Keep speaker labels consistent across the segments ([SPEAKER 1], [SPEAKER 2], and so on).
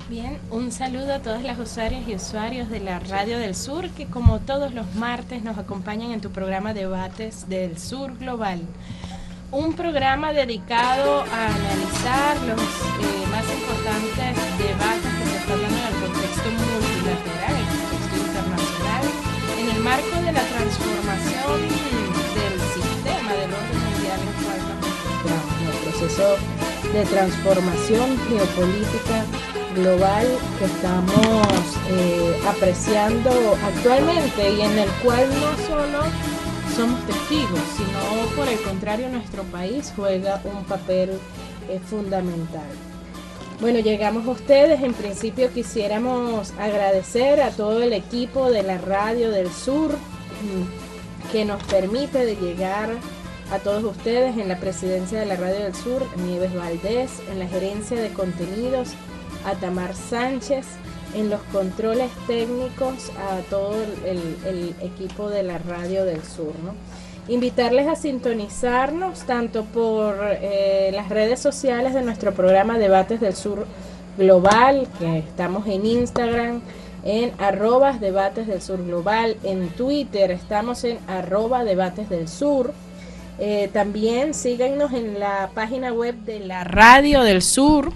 [SPEAKER 1] Bien, un saludo a todas las usuarias y usuarios de la Radio del Sur que como todos los martes nos acompañan en tu programa Debates del Sur Global. Un programa dedicado a analizar los más importantes debates que se están dando en el contexto multilateral, en el contexto internacional, en el marco de la transformación del sistema del orden mundial en el cual nos encontramos, en el proceso de transformación geopolítica global que estamos apreciando actualmente y en el cual no solo somos testigos, sino por el contrario nuestro país juega un papel fundamental. Bueno, llegamos a ustedes. En principio quisiéramos agradecer a todo el equipo de la Radio del Sur que nos permite de llegar a todos ustedes. En la presidencia de la Radio del Sur, Nieves Valdés; en la gerencia de contenidos, a Tamar Sánchez; en los controles técnicos, a todo el equipo de la Radio del Sur, ¿no? Invitarles a sintonizarnos tanto por las redes sociales de nuestro programa Debates del Sur Global, que estamos en Instagram, en @Debates del Sur Global, en Twitter estamos en @Debates del Sur. También síganos en la página web de la Radio del Sur,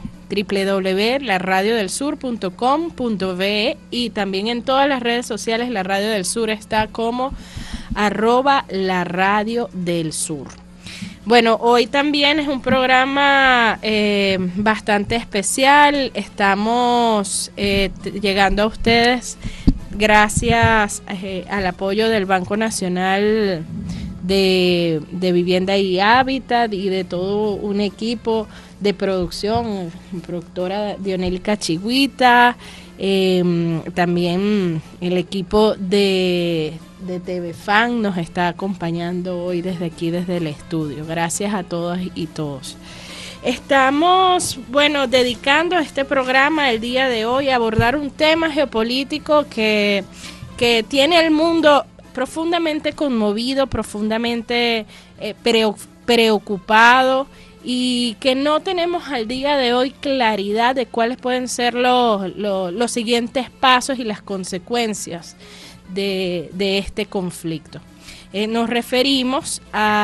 [SPEAKER 1] www.laradiodelsur.com.be, y también en todas las redes sociales la Radio del Sur está como @la Radio del Sur. Bueno, hoy también es un programa bastante especial. Estamos llegando a ustedes gracias al apoyo del Banco Nacional de Vivienda y Hábitat y de todo un equipo de producción, productora Dionelka Chigüita, también el equipo de TV Fan nos está acompañando hoy desde aquí, desde el estudio. Gracias a todas y todos. Estamos, dedicando este programa el día de hoy a abordar un tema geopolítico que tiene al mundo profundamente conmovido, profundamente preocupado, y que no tenemos al día de hoy claridad de cuáles pueden ser los siguientes pasos y las consecuencias de este conflicto. Nos referimos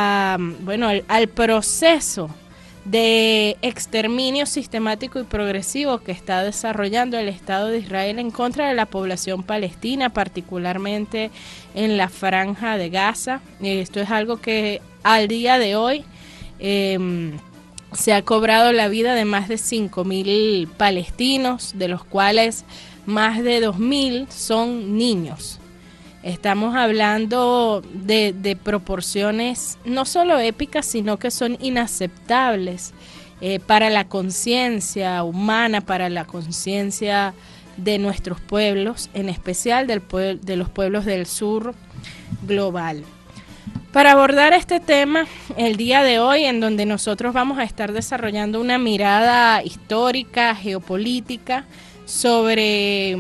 [SPEAKER 1] al proceso de exterminio sistemático y progresivo que está desarrollando el Estado de Israel en contra de la población palestina, particularmente en la Franja de Gaza. Esto es algo que al día de hoy se ha cobrado la vida de más de 5.000 palestinos, de los cuales más de 2.000 son niños. Estamos hablando de proporciones no solo épicas, sino que son inaceptables para la conciencia humana, para la conciencia de nuestros pueblos, en especial de los pueblos del sur global. Para abordar este tema el día de hoy, en donde nosotros vamos a estar desarrollando una mirada histórica, geopolítica, sobre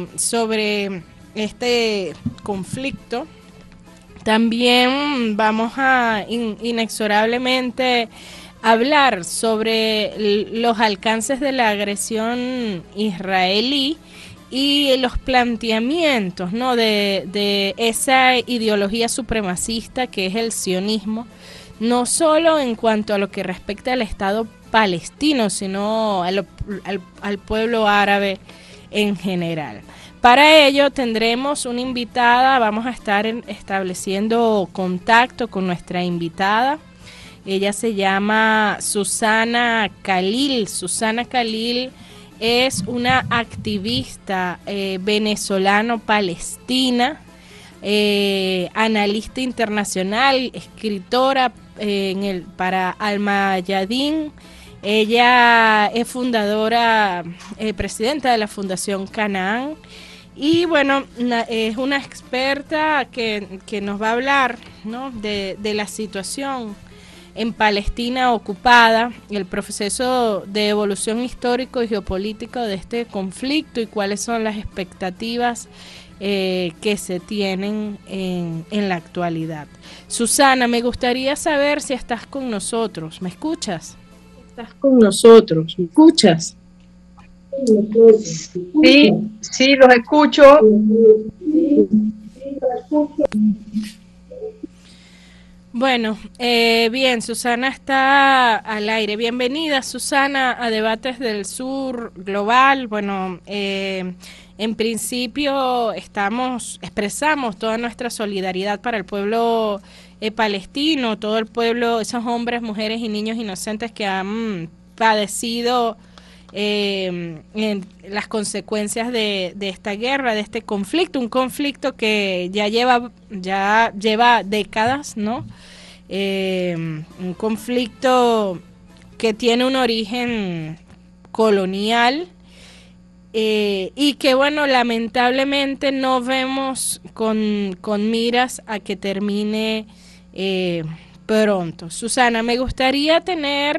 [SPEAKER 1] este conflicto, también vamos a inexorablemente hablar sobre los alcances de la agresión israelí y los planteamientos, ¿no?, de esa ideología supremacista que es el sionismo, no solo en cuanto a lo que respecta al Estado palestino, sino al pueblo árabe en general. Para ello tendremos una invitada, vamos a estar estableciendo contacto con nuestra invitada. Ella se llama Susana Khalil. Susana Khalil es una activista venezolano-palestina, analista internacional, escritora para Al-Mayadin. Ella es fundadora, presidenta de la Fundación Canaán, y es una experta que nos va a hablar, ¿no?, de la situación en Palestina ocupada, el proceso de evolución histórico y geopolítico de este conflicto y cuáles son las expectativas que se tienen en la actualidad. Susana, me gustaría saber si estás con nosotros. ¿Me escuchas? ¿Estás con nosotros? ¿Me escuchas?
[SPEAKER 2] Sí, sí, los escucho.
[SPEAKER 1] Bueno, bien, Susana está al aire. Bienvenida, Susana, a Debates del Sur Global. Bueno, en principio expresamos toda nuestra solidaridad para el pueblo palestino, todo el pueblo, esos hombres, mujeres y niños inocentes que han padecido en las consecuencias de esta guerra, de este conflicto, un conflicto que ya lleva décadas, ¿no? Un conflicto que tiene un origen colonial y que, bueno, lamentablemente no vemos con miras a que termine pronto. Susana, me gustaría tener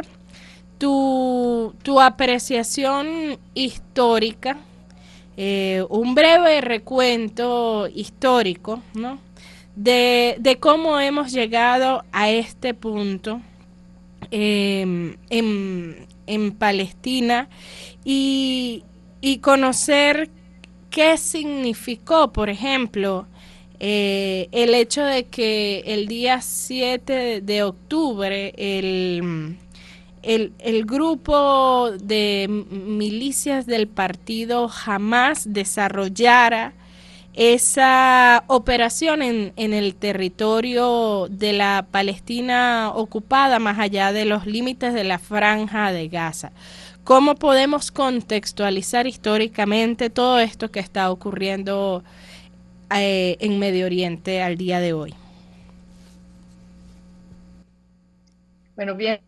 [SPEAKER 1] tu apreciación histórica, un breve recuento histórico, ¿no? De cómo hemos llegado a este punto en Palestina y, y conocer qué significó, por ejemplo, el hecho de que el día 7 de octubre el grupo de milicias del partido Hamas desarrollara esa operación en el territorio de la Palestina ocupada, más allá de los límites de la Franja de Gaza. ¿Cómo podemos contextualizar históricamente todo esto que está ocurriendo en Medio Oriente al día de hoy?
[SPEAKER 2] Bueno, bien,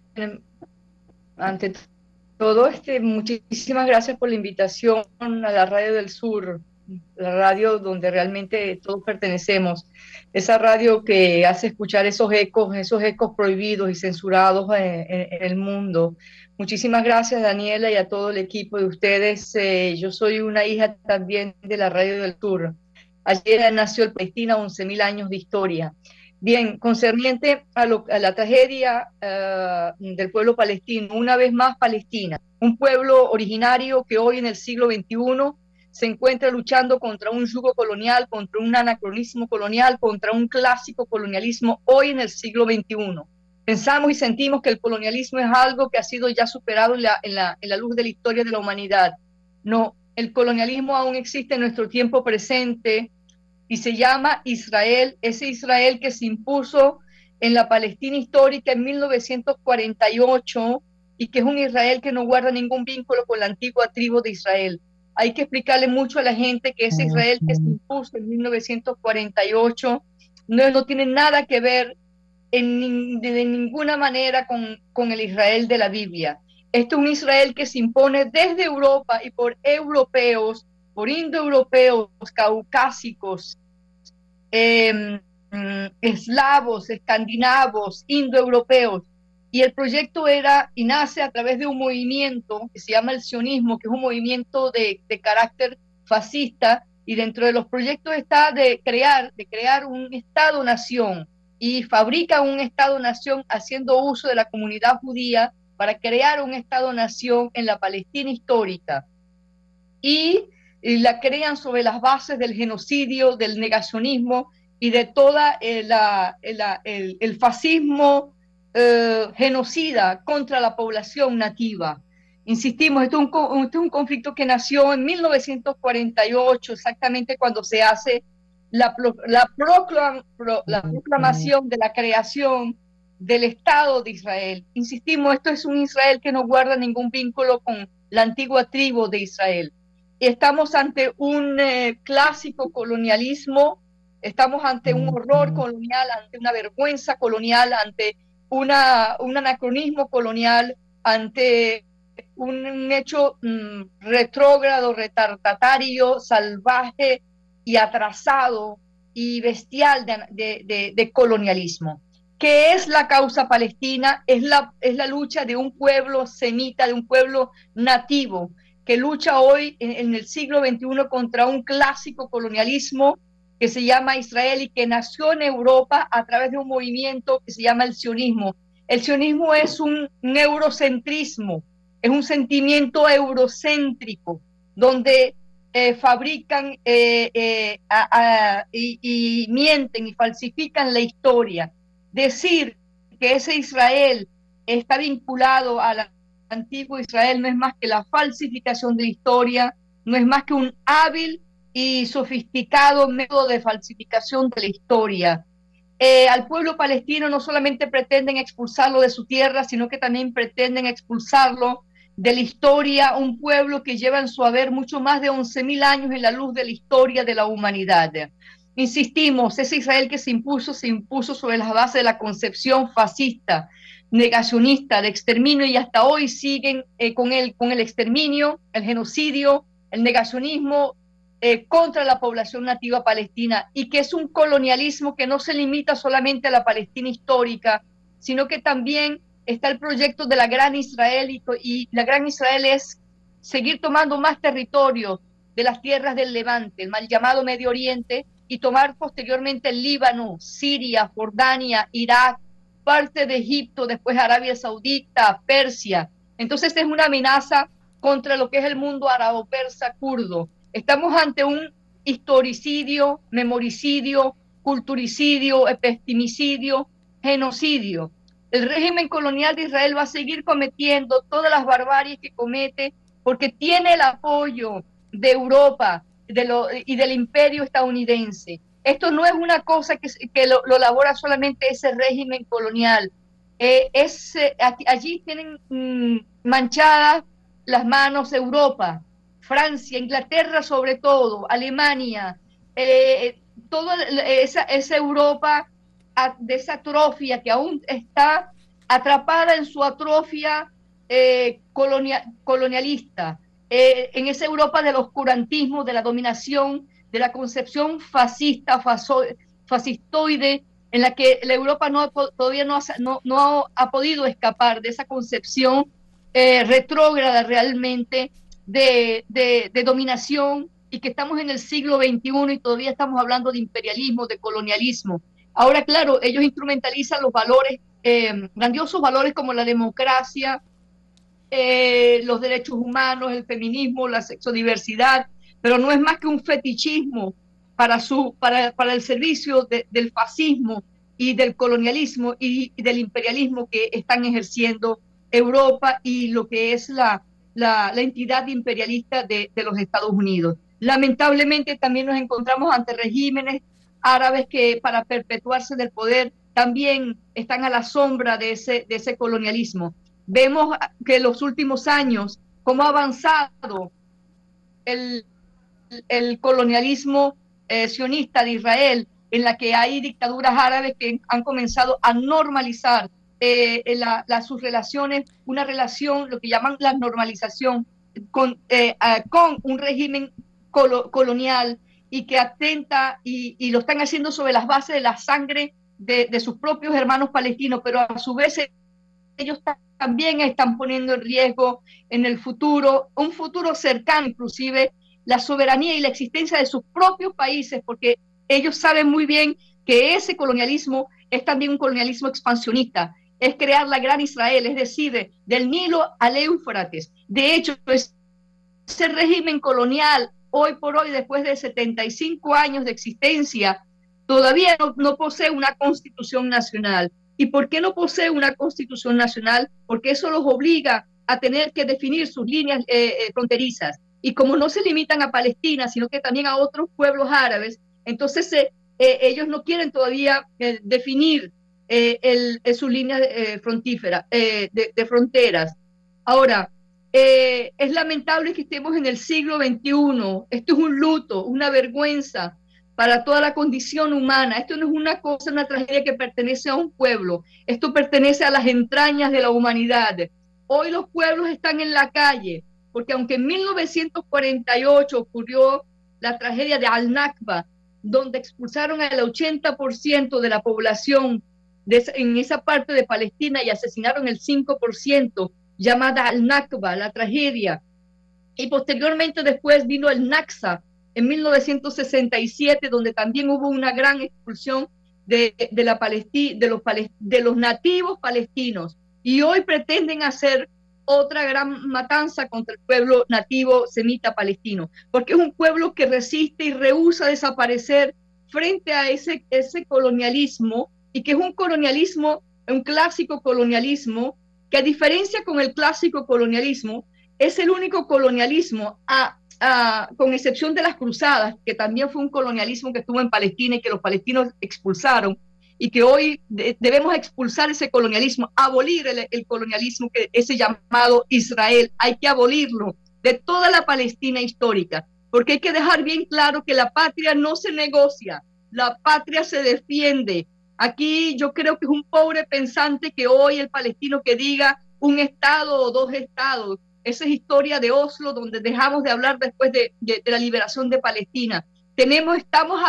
[SPEAKER 2] ante todo, muchísimas gracias por la invitación a la Radio del Sur, la radio donde realmente todos pertenecemos, esa radio que hace escuchar esos ecos prohibidos y censurados en el mundo. Muchísimas gracias, Daniela, y a todo el equipo de ustedes. Yo soy una hija también de la Radio del Sur. Ayer nació el Palestina, 11.000 años de historia. Bien, concerniente a la tragedia del pueblo palestino, una vez más Palestina, un pueblo originario que hoy en el siglo XXI se encuentra luchando contra un yugo colonial, contra un anacronismo colonial, contra un clásico colonialismo hoy en el siglo XXI. Pensamos y sentimos que el colonialismo es algo que ha sido ya superado en la luz de la historia de la humanidad. No, el colonialismo aún existe en nuestro tiempo presente, y se llama Israel, ese Israel que se impuso en la Palestina histórica en 1948 y que es un Israel que no guarda ningún vínculo con la antigua tribu de Israel. Hay que explicarle mucho a la gente que ese Israel que se impuso en 1948 no tiene nada que ver de ninguna manera con el Israel de la Biblia. Este es un Israel que se impone desde Europa y por europeos, por indoeuropeos, caucásicos, eh, eslavos, escandinavos, indoeuropeos. Y el proyecto era y nace a través de un movimiento que se llama el sionismo, que es un movimiento de carácter fascista, y dentro de los proyectos está de crear un Estado-nación, y fabrica un Estado-nación haciendo uso de la comunidad judía para crear un Estado-nación en la Palestina histórica. Y la crean sobre las bases del genocidio, del negacionismo y de toda el fascismo genocida contra la población nativa. Insistimos, esto es un conflicto que nació en 1948, exactamente cuando se hace la proclamación de la creación del Estado de Israel. Insistimos, esto es un Israel que no guarda ningún vínculo con la antigua tribu de Israel. Estamos ante un clásico colonialismo, estamos ante un horror colonial, ante una vergüenza colonial, ante un anacronismo colonial, ante un hecho retrógrado, retardatario, salvaje y atrasado y bestial de colonialismo. ¿Qué es la causa palestina? Es la lucha de un pueblo semita, de un pueblo nativo, que lucha hoy en el siglo XXI contra un clásico colonialismo que se llama Israel y que nació en Europa a través de un movimiento que se llama el sionismo. El sionismo es un eurocentrismo, es un sentimiento eurocéntrico, donde fabrican y mienten y falsifican la historia. Decir que ese Israel está vinculado al antiguo Israel no es más que la falsificación de la historia, no es más que un hábil y sofisticado método de falsificación de la historia. Al pueblo palestino no solamente pretenden expulsarlo de su tierra, sino que también pretenden expulsarlo de la historia, un pueblo que lleva en su haber mucho más de 11.000 años en la luz de la historia de la humanidad. Insistimos, ese Israel que se impuso sobre las bases de la concepción fascista, negacionista, de exterminio, y hasta hoy siguen con el exterminio, el genocidio, el negacionismo, contra la población nativa palestina, y que es un colonialismo que no se limita solamente a la Palestina histórica, sino que también está el proyecto de la Gran Israel, y la Gran Israel es seguir tomando más territorio de las tierras del Levante, el mal llamado Medio Oriente, y tomar posteriormente el Líbano, Siria, Jordania, Irak, parte de Egipto, después Arabia Saudita, Persia. Entonces es una amenaza contra lo que es el mundo árabo-persa kurdo. Estamos ante un historicidio, memoricidio, culturicidio, epistemicidio, genocidio. El régimen colonial de Israel va a seguir cometiendo todas las barbaries que comete porque tiene el apoyo de Europa y del imperio estadounidense. Esto no es una cosa que lo elabora solamente ese régimen colonial. Allí tienen manchadas las manos Europa, Francia, Inglaterra sobre todo, Alemania, toda esa Europa de esa atrofia que aún está atrapada en su atrofia colonialista, en esa Europa del oscurantismo, de la dominación, de la concepción fascista, fascistoide, en la que la Europa todavía no ha podido escapar de esa concepción retrógrada realmente de dominación, y que estamos en el siglo XXI y todavía estamos hablando de imperialismo, de colonialismo. Ahora, claro, ellos instrumentalizan los valores, grandiosos valores como la democracia, los derechos humanos, el feminismo, la sexodiversidad, pero no es más que un fetichismo para el servicio del fascismo y del colonialismo y del imperialismo que están ejerciendo Europa y lo que es la entidad imperialista de los Estados Unidos. Lamentablemente también nos encontramos ante regímenes árabes que para perpetuarse del poder también están a la sombra de ese colonialismo. Vemos que en los últimos años cómo ha avanzado el, el colonialismo sionista de Israel, en la que hay dictaduras árabes que han comenzado a normalizar sus relaciones, una relación, lo que llaman la normalización, con un régimen colonial, y que atenta y lo están haciendo sobre las bases de la sangre de sus propios hermanos palestinos, pero a su vez ellos también están poniendo en riesgo en el futuro, un futuro cercano inclusive, la soberanía y la existencia de sus propios países, porque ellos saben muy bien que ese colonialismo es también un colonialismo expansionista, es crear la gran Israel, es decir, del Nilo al Éufrates. De hecho, ese régimen colonial, hoy por hoy, después de 75 años de existencia, todavía no posee una constitución nacional. ¿Y por qué no posee una constitución nacional? Porque eso los obliga a tener que definir sus líneas fronterizas. Y como no se limitan a Palestina, sino que también a otros pueblos árabes, entonces ellos no quieren todavía definir sus líneas frontíferas, de fronteras. Ahora, es lamentable que estemos en el siglo XXI. Esto es un luto, una vergüenza para toda la condición humana. Esto no es una cosa, una tragedia que pertenece a un pueblo. Esto pertenece a las entrañas de la humanidad. Hoy los pueblos están en la calle, porque aunque en 1948 ocurrió la tragedia de Al-Nakba, donde expulsaron al 80% de la población en esa parte de Palestina y asesinaron el 5%, llamada Al-Nakba, la tragedia. Y posteriormente después vino el Naksa en 1967, donde también hubo una gran expulsión de los nativos palestinos. Y hoy pretenden hacer otra gran matanza contra el pueblo nativo semita palestino, porque es un pueblo que resiste y rehúsa desaparecer frente a ese colonialismo, y que es un colonialismo, un clásico colonialismo, que a diferencia con el clásico colonialismo, es el único colonialismo, con excepción de las cruzadas, que también fue un colonialismo que estuvo en Palestina y que los palestinos expulsaron, y que hoy debemos expulsar ese colonialismo, abolir el colonialismo, que ese llamado Israel, hay que abolirlo de toda la Palestina histórica, porque hay que dejar bien claro que la patria no se negocia, la patria se defiende. Aquí yo creo que es un pobre pensante que hoy el palestino que diga un estado o dos estados, esa es historia de Oslo, donde dejamos de hablar después de la liberación de Palestina. Estamos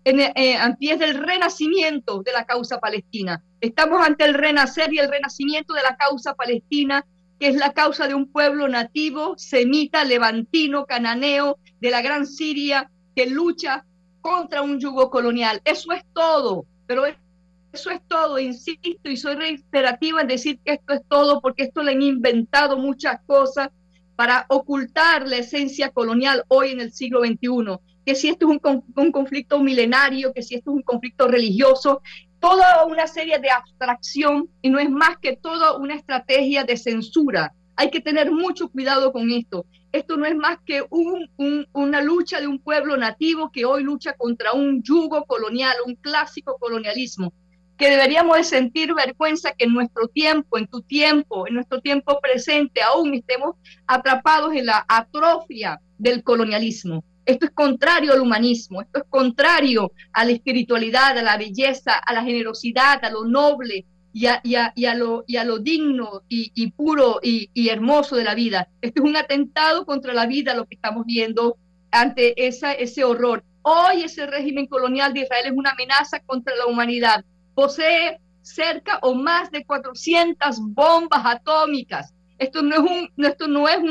[SPEAKER 2] a pies del renacimiento de la causa palestina. Estamos ante el renacer y el renacimiento de la causa palestina, que es la causa de un pueblo nativo, semita, levantino, cananeo, de la Gran Siria, que lucha contra un yugo colonial. Eso es todo, pero eso es todo, insisto, y soy reiterativa en decir que esto es todo, porque esto le han inventado muchas cosas para ocultar la esencia colonial hoy en el siglo XXI, que si esto es un conflicto milenario, que si esto es un conflicto religioso, toda una serie de abstracción, y no es más que toda una estrategia de censura. Hay que tener mucho cuidado con esto. Esto no es más que una lucha de un pueblo nativo que hoy lucha contra un yugo colonial, un clásico colonialismo, que deberíamos de sentir vergüenza que en nuestro tiempo, en tu tiempo, en nuestro tiempo presente, aún estemos atrapados en la atrofia del colonialismo. Esto es contrario al humanismo, esto es contrario a la espiritualidad, a la belleza, a la generosidad, a lo noble y a lo digno y puro y hermoso de la vida. Esto es un atentado contra la vida, lo que estamos viendo ante ese horror. Hoy ese régimen colonial de Israel es una amenaza contra la humanidad. Posee cerca o más de 400 bombas atómicas. Esto no es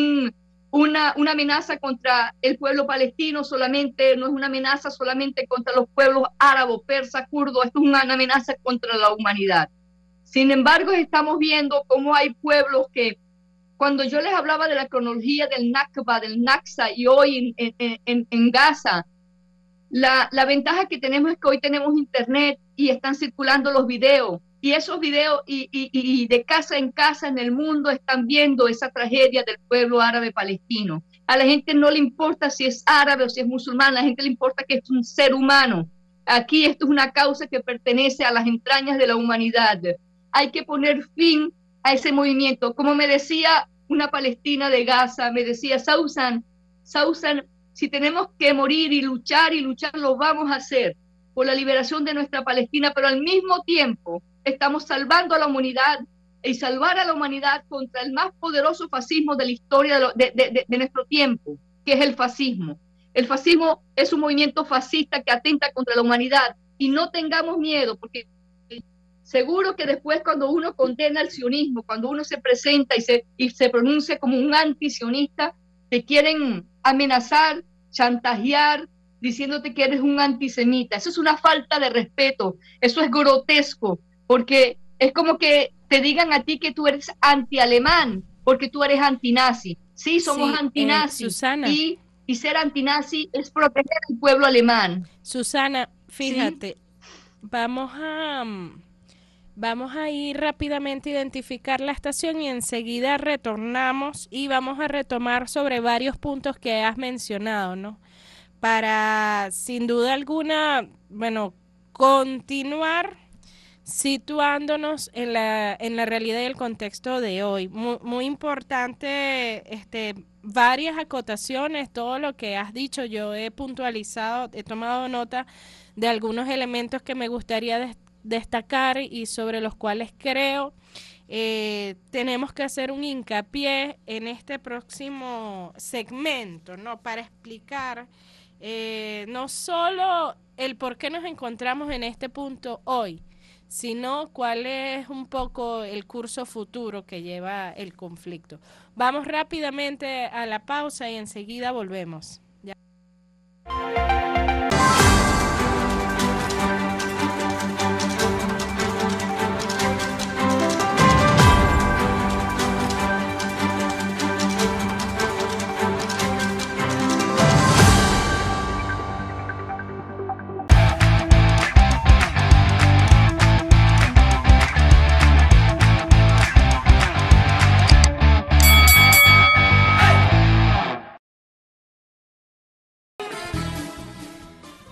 [SPEAKER 2] una amenaza contra el pueblo palestino solamente, no es una amenaza solamente contra los pueblos árabes, persa, kurdo, esto es una amenaza contra la humanidad. Sin embargo, estamos viendo cómo hay pueblos que, cuando yo les hablaba de la cronología del Nakba, del Naksa, y hoy en Gaza, la ventaja que tenemos es que hoy tenemos internet y están circulando los videos, y esos videos y de casa en casa en el mundo están viendo esa tragedia del pueblo árabe palestino. A la gente no le importa si es árabe o si es musulmán, a la gente le importa que es un ser humano. Aquí esto es una causa que pertenece a las entrañas de la humanidad. Hay que poner fin a ese movimiento. Como me decía una palestina de Gaza, me decía, Sausan, si tenemos que morir y luchar, lo vamos a hacer por la liberación de nuestra Palestina, pero al mismo tiempo estamos salvando a la humanidad, y salvar a la humanidad contra el más poderoso fascismo de la historia de nuestro tiempo, que es el fascismo. El fascismo es un movimiento fascista que atenta contra la humanidad, y no tengamos miedo, porque seguro que después, cuando uno condena el sionismo, cuando uno se presenta y se pronuncia como un antisionista, te quieren amenazar, chantajear, diciéndote que eres un antisemita. Eso es una falta de respeto, eso es grotesco, porque es como que te digan a ti que tú eres anti-alemán, porque tú eres antinazi. Sí, somos antinazi,
[SPEAKER 1] Susana.
[SPEAKER 2] Y ser antinazi es proteger al pueblo alemán.
[SPEAKER 1] Susana, fíjate, ¿sí? Vamos a ir rápidamente a identificar la estación y enseguida retornamos y vamos a retomar sobre varios puntos que has mencionado, ¿no? Para, sin duda alguna, bueno, continuar situándonos en la realidad y el contexto de hoy. Muy importante, varias acotaciones, todo lo que has dicho, yo he puntualizado, he tomado nota de algunos elementos que me gustaría destacar y sobre los cuales creo tenemos que hacer un hincapié en este próximo segmento, ¿no? Para explicar no solo el por qué nos encontramos en este punto hoy, sino cuál es un poco el curso futuro que lleva el conflicto. Vamos rápidamente a la pausa y enseguida volvemos. Ya.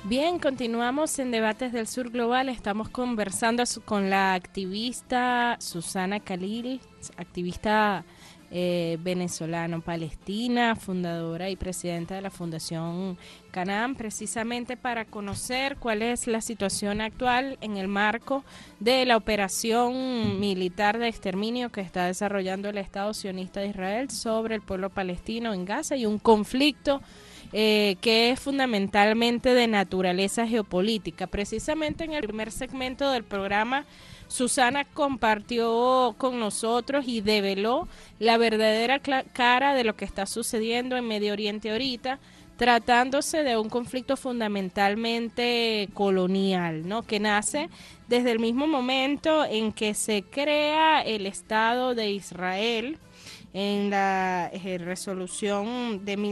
[SPEAKER 1] Bien, continuamos en Debates del Sur Global. Estamos conversando con la activista Susana Khalil, activista venezolano-palestina, fundadora y presidenta de la Fundación Canaán, precisamente para conocer cuál es la situación actual en el marco de la operación militar de exterminio que está desarrollando el Estado sionista de Israel sobre el pueblo palestino en Gaza y un conflicto que es fundamentalmente de naturaleza geopolítica. Precisamente en el primer segmento del programa, Susana compartió con nosotros y develó la verdadera cara de lo que está sucediendo en Medio Oriente ahorita, tratándose de un conflicto fundamentalmente colonial, ¿no? Que nace desde el mismo momento en que se crea el Estado de Israel, en la resolución de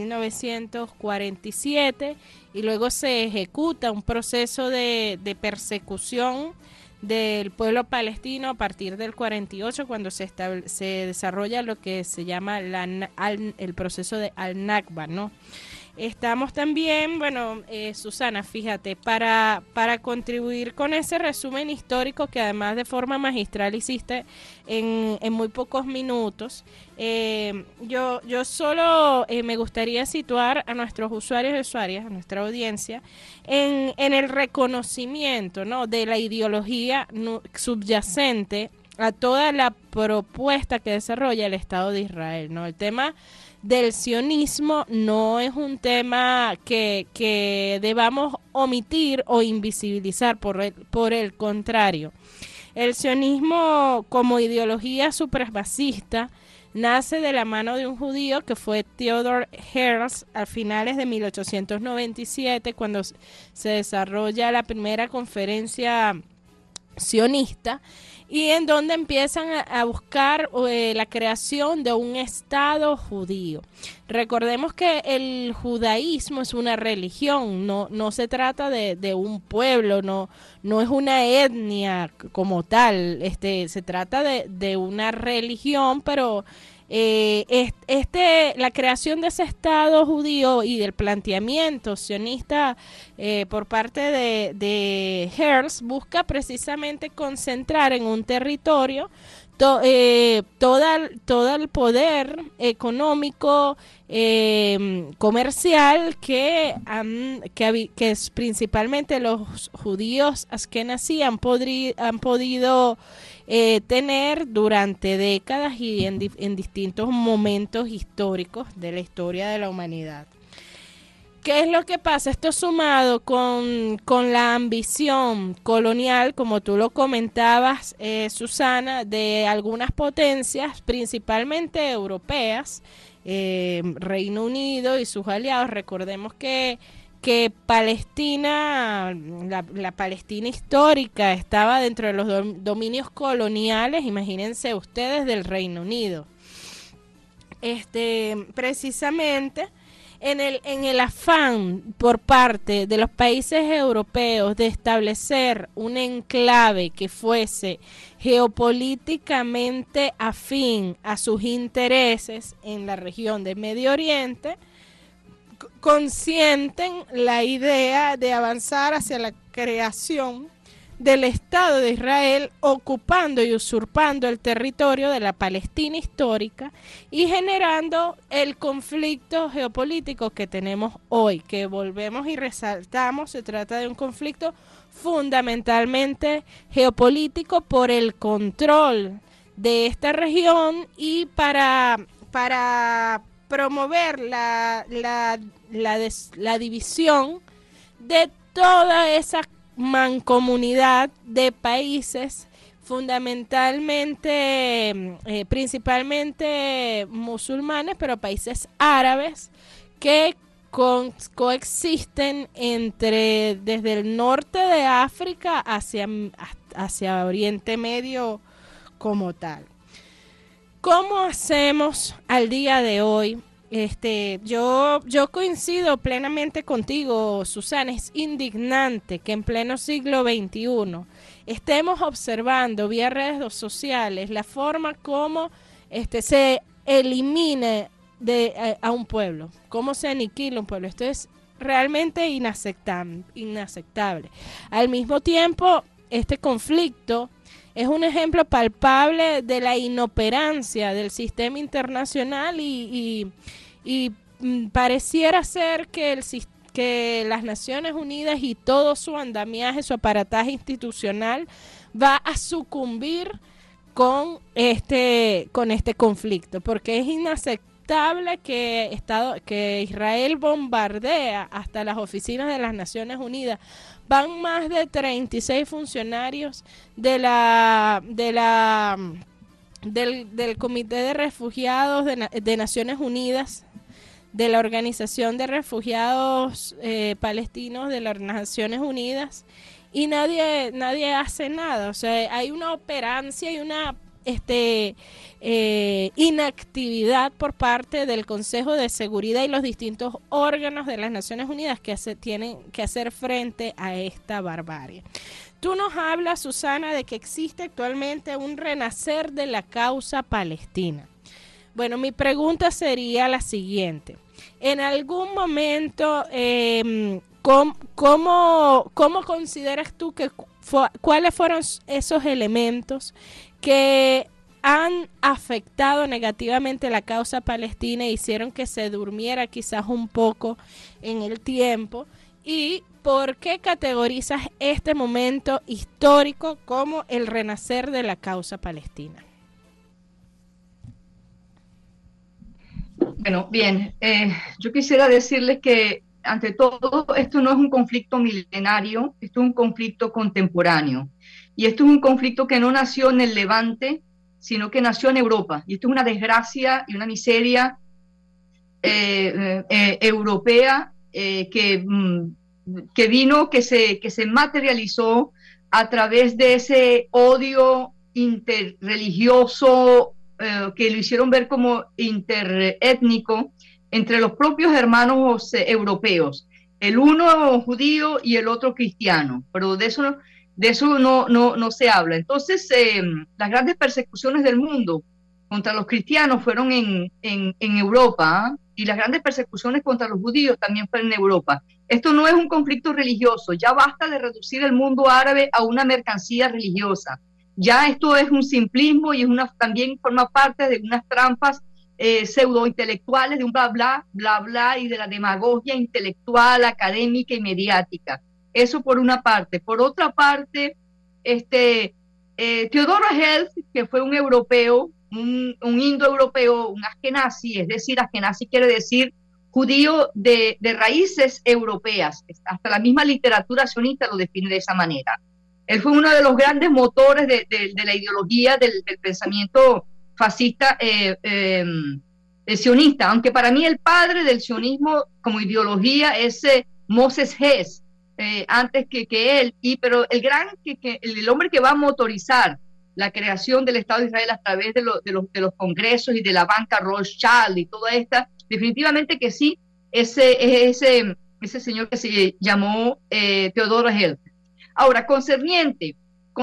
[SPEAKER 1] 1947, y luego se ejecuta un proceso de persecución del pueblo palestino a partir del 48, cuando se desarrolla lo que se llama el proceso de Al-Nakba, ¿no? Estamos también, bueno, Susana, fíjate, para contribuir con ese resumen histórico que además de forma magistral hiciste en muy pocos minutos, yo solo me gustaría situar a nuestros usuarios y usuarias, a nuestra audiencia, en el reconocimiento, ¿no?, de la ideología subyacente a toda la propuesta que desarrolla el Estado de Israel, ¿no? El tema del sionismo no es un tema que debamos omitir o invisibilizar, por el contrario. El sionismo como ideología supremacista nace de la mano de un judío que fue Theodor Herzl a finales de 1897, cuando se desarrolla la primera conferencia sionista, y en donde empiezan a buscar la creación de un Estado judío. Recordemos que el judaísmo es una religión, no se trata de un pueblo, no es una etnia como tal, se trata de una religión, pero la creación de ese Estado judío y del planteamiento sionista por parte de Herzl busca precisamente concentrar en un territorio todo el poder económico, comercial que es principalmente los judíos askenazí han podido tener durante décadas y en distintos momentos históricos de la historia de la humanidad. ¿Qué es lo que pasa? Esto sumado con la ambición colonial, como tú lo comentabas, Susana, de algunas potencias, principalmente europeas, Reino Unido y sus aliados. Recordemos que Palestina, la Palestina histórica, estaba dentro de los dominios coloniales, imagínense ustedes, del Reino Unido. Precisamente en el afán por parte de los países europeos de establecer un enclave que fuese geopolíticamente afín a sus intereses en la región de Medio Oriente, consienten la idea de avanzar hacia la creación del Estado de Israel, ocupando y usurpando el territorio de la Palestina histórica y generando el conflicto geopolítico que tenemos hoy, que volvemos y resaltamos, se trata de un conflicto fundamentalmente geopolítico por el control de esta región y para promover la división de toda esa mancomunidad de países, fundamentalmente, principalmente musulmanes, pero países árabes que coexisten desde el norte de África hacia Oriente Medio como tal. ¿Cómo hacemos al día de hoy? Yo coincido plenamente contigo, Susana. Es indignante que en pleno siglo XXI estemos observando vía redes sociales la forma como se elimina a un pueblo, cómo se aniquila un pueblo. Esto es realmente inaceptable. Al mismo tiempo, este conflicto es un ejemplo palpable de la inoperancia del sistema internacional y pareciera ser que las Naciones Unidas y todo su andamiaje, su aparataje institucional va a sucumbir con este conflicto, porque es inaceptable que Israel bombardea hasta las oficinas de las Naciones Unidas. Van más de 36 funcionarios del Comité de Refugiados de Naciones Unidas, de la Organización de Refugiados Palestinos de las Naciones Unidas, y nadie hace nada. O sea, hay una operancia y una inactividad por parte del Consejo de Seguridad y los distintos órganos de las Naciones Unidas que tienen que hacer frente a esta barbarie. Tú nos hablas, Susana, de que existe actualmente un renacer de la causa palestina. Bueno, mi pregunta sería la siguiente. En algún momento, ¿cómo consideras tú cuáles fueron esos elementos que han afectado negativamente la causa palestina e hicieron que se durmiera quizás un poco en el tiempo? ¿Y por qué categorizas este momento histórico como el renacer de la causa palestina?
[SPEAKER 2] Bueno, bien, yo quisiera decirles que ante todo esto no es un conflicto milenario, esto es un conflicto contemporáneo. Y esto es un conflicto que no nació en el Levante, sino que nació en Europa. Y esto es una desgracia y una miseria europea que vino, que se materializó a través de ese odio interreligioso que lo hicieron ver como interétnico entre los propios hermanos europeos, el uno judío y el otro cristiano, pero de eso no se habla. Entonces, las grandes persecuciones del mundo contra los cristianos fueron en Europa, ¿eh? Y las grandes persecuciones contra los judíos también fueron en Europa. Esto no es un conflicto religioso, ya basta de reducir el mundo árabe a una mercancía religiosa. Ya esto es un simplismo y también forma parte de unas trampas pseudo-intelectuales, de un bla, bla, bla, bla, y de la demagogia intelectual, académica y mediática. Eso por una parte. Por otra parte, Theodor Herzl, que fue un europeo, un indoeuropeo, un askenazi, es decir, askenazi quiere decir judío de raíces europeas. Hasta la misma literatura sionista lo define de esa manera. Él fue uno de los grandes motores de la ideología del pensamiento fascista sionista, aunque para mí el padre del sionismo como ideología es Moses Hess, antes que él, pero el hombre que va a motorizar la creación del Estado de Israel a través de los congresos y de la banca Rothschild y toda esta, definitivamente que sí, ese señor que se llamó Theodor Herzl. Ahora, concerniente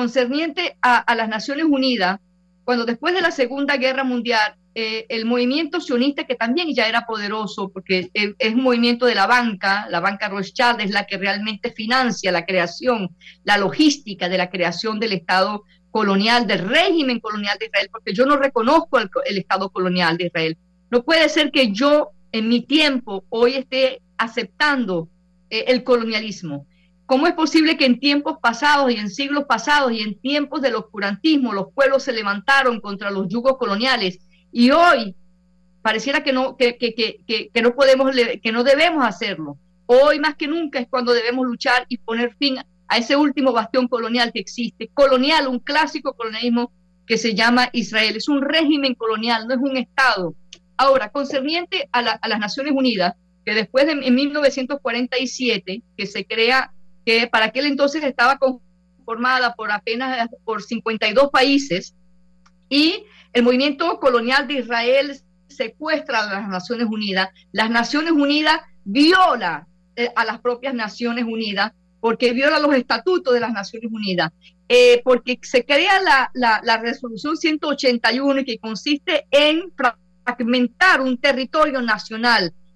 [SPEAKER 2] a las Naciones Unidas, cuando después de la Segunda Guerra Mundial, el movimiento sionista, que también ya era poderoso, porque es un movimiento de la banca Rothschild es la que realmente financia la creación, la logística de la creación del Estado colonial, del régimen colonial de Israel, porque yo no reconozco el Estado colonial de Israel. No puede ser que yo, en mi tiempo, hoy esté aceptando el colonialismo. ¿Cómo es posible que en tiempos pasados y en siglos pasados y en tiempos del oscurantismo los pueblos se levantaron contra los yugos coloniales y hoy pareciera que no podemos, que no debemos hacerlo? Hoy más que nunca es cuando debemos luchar y poner fin a ese último bastión colonial que existe, colonial, un clásico colonialismo que se llama Israel. Es un régimen colonial, no es un Estado. Ahora, concerniente a las Naciones Unidas, que después en 1947, que se crea, que para aquel entonces estaba conformada por 52 países, y el movimiento colonial de Israel secuestra a las Naciones Unidas viola a las propias Naciones Unidas, porque viola los estatutos de las Naciones Unidas, porque se crea la resolución 181, que consiste en fragmentar un territorio nacional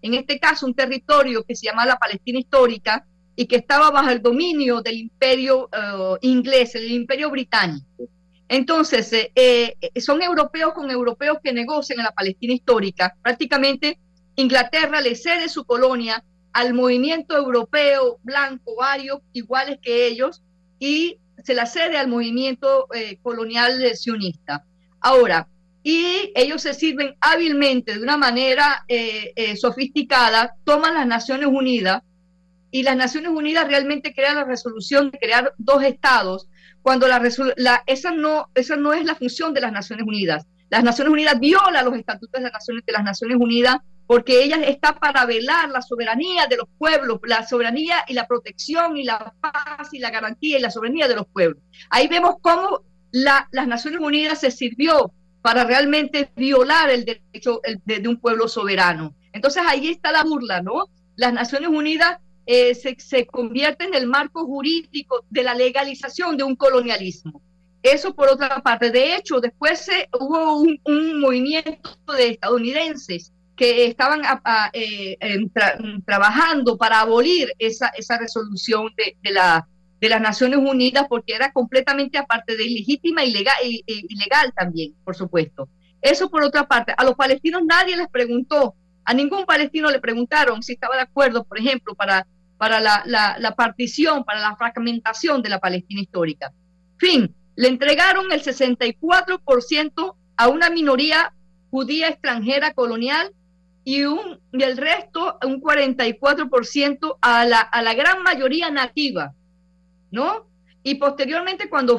[SPEAKER 2] en este caso un territorio que se llama la Palestina histórica y que estaba bajo el dominio del imperio inglés, el imperio británico. Entonces, son europeos con europeos que negocian en la Palestina histórica. Prácticamente Inglaterra le cede su colonia al movimiento europeo blanco, varios iguales que ellos, y se la cede al movimiento colonial sionista. Ahora, y ellos se sirven hábilmente, de una manera sofisticada, toman las Naciones Unidas, y las Naciones Unidas realmente crean la resolución de crear dos estados, cuando esa no es la función de las Naciones Unidas. Las Naciones Unidas violan los estatutos de las Naciones Unidas porque ella está para velar la soberanía de los pueblos, la soberanía y la protección y la paz y la garantía y la soberanía de los pueblos. Ahí vemos cómo las Naciones Unidas se sirvió para realmente violar el derecho de un pueblo soberano. Entonces ahí está la burla, ¿no? Las Naciones Unidas se convierte en el marco jurídico de la legalización de un colonialismo. Eso por otra parte. De hecho, después hubo un movimiento de estadounidenses que estaban trabajando para abolir esa resolución de las Naciones Unidas, porque era completamente, aparte de ilegítima, ilegal también, por supuesto. Eso por otra parte. A los palestinos nadie les preguntó, a ningún palestino le preguntaron si estaba de acuerdo, por ejemplo, para la partición, para la fragmentación de la Palestina histórica. Fin, le entregaron el 64% a una minoría judía extranjera colonial y el resto, un 44% a la gran mayoría nativa, ¿no? Y posteriormente, cuando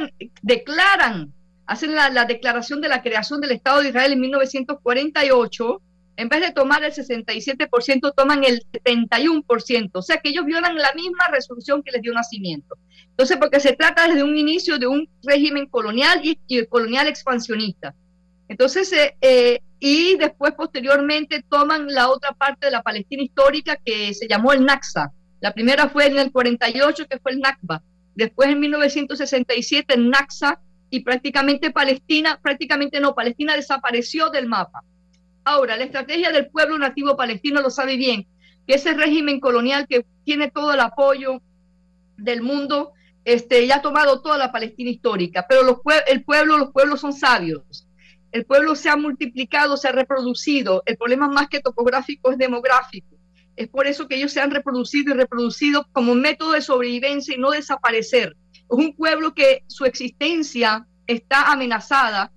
[SPEAKER 2] hacen la declaración de la creación del Estado de Israel en 1948, en vez de tomar el 67%, toman el 71%. O sea que ellos violan la misma resolución que les dio nacimiento. Entonces, porque se trata desde un inicio de un régimen colonial y colonial expansionista. Entonces, y después posteriormente toman la otra parte de la Palestina histórica que se llamó el Nakba. La primera fue en el 48, que fue el Nakba. Después en 1967 el Nakba, y prácticamente Palestina desapareció del mapa. Ahora, la estrategia del pueblo nativo palestino lo sabe bien, que ese régimen colonial que tiene todo el apoyo del mundo, ya ha tomado toda la Palestina histórica, pero los pueblos son sabios. El pueblo se ha multiplicado, se ha reproducido. El problema más que topográfico es demográfico. Es por eso que ellos se han reproducido y reproducido como método de sobrevivencia y no desaparecer. Es un pueblo que su existencia está amenazada.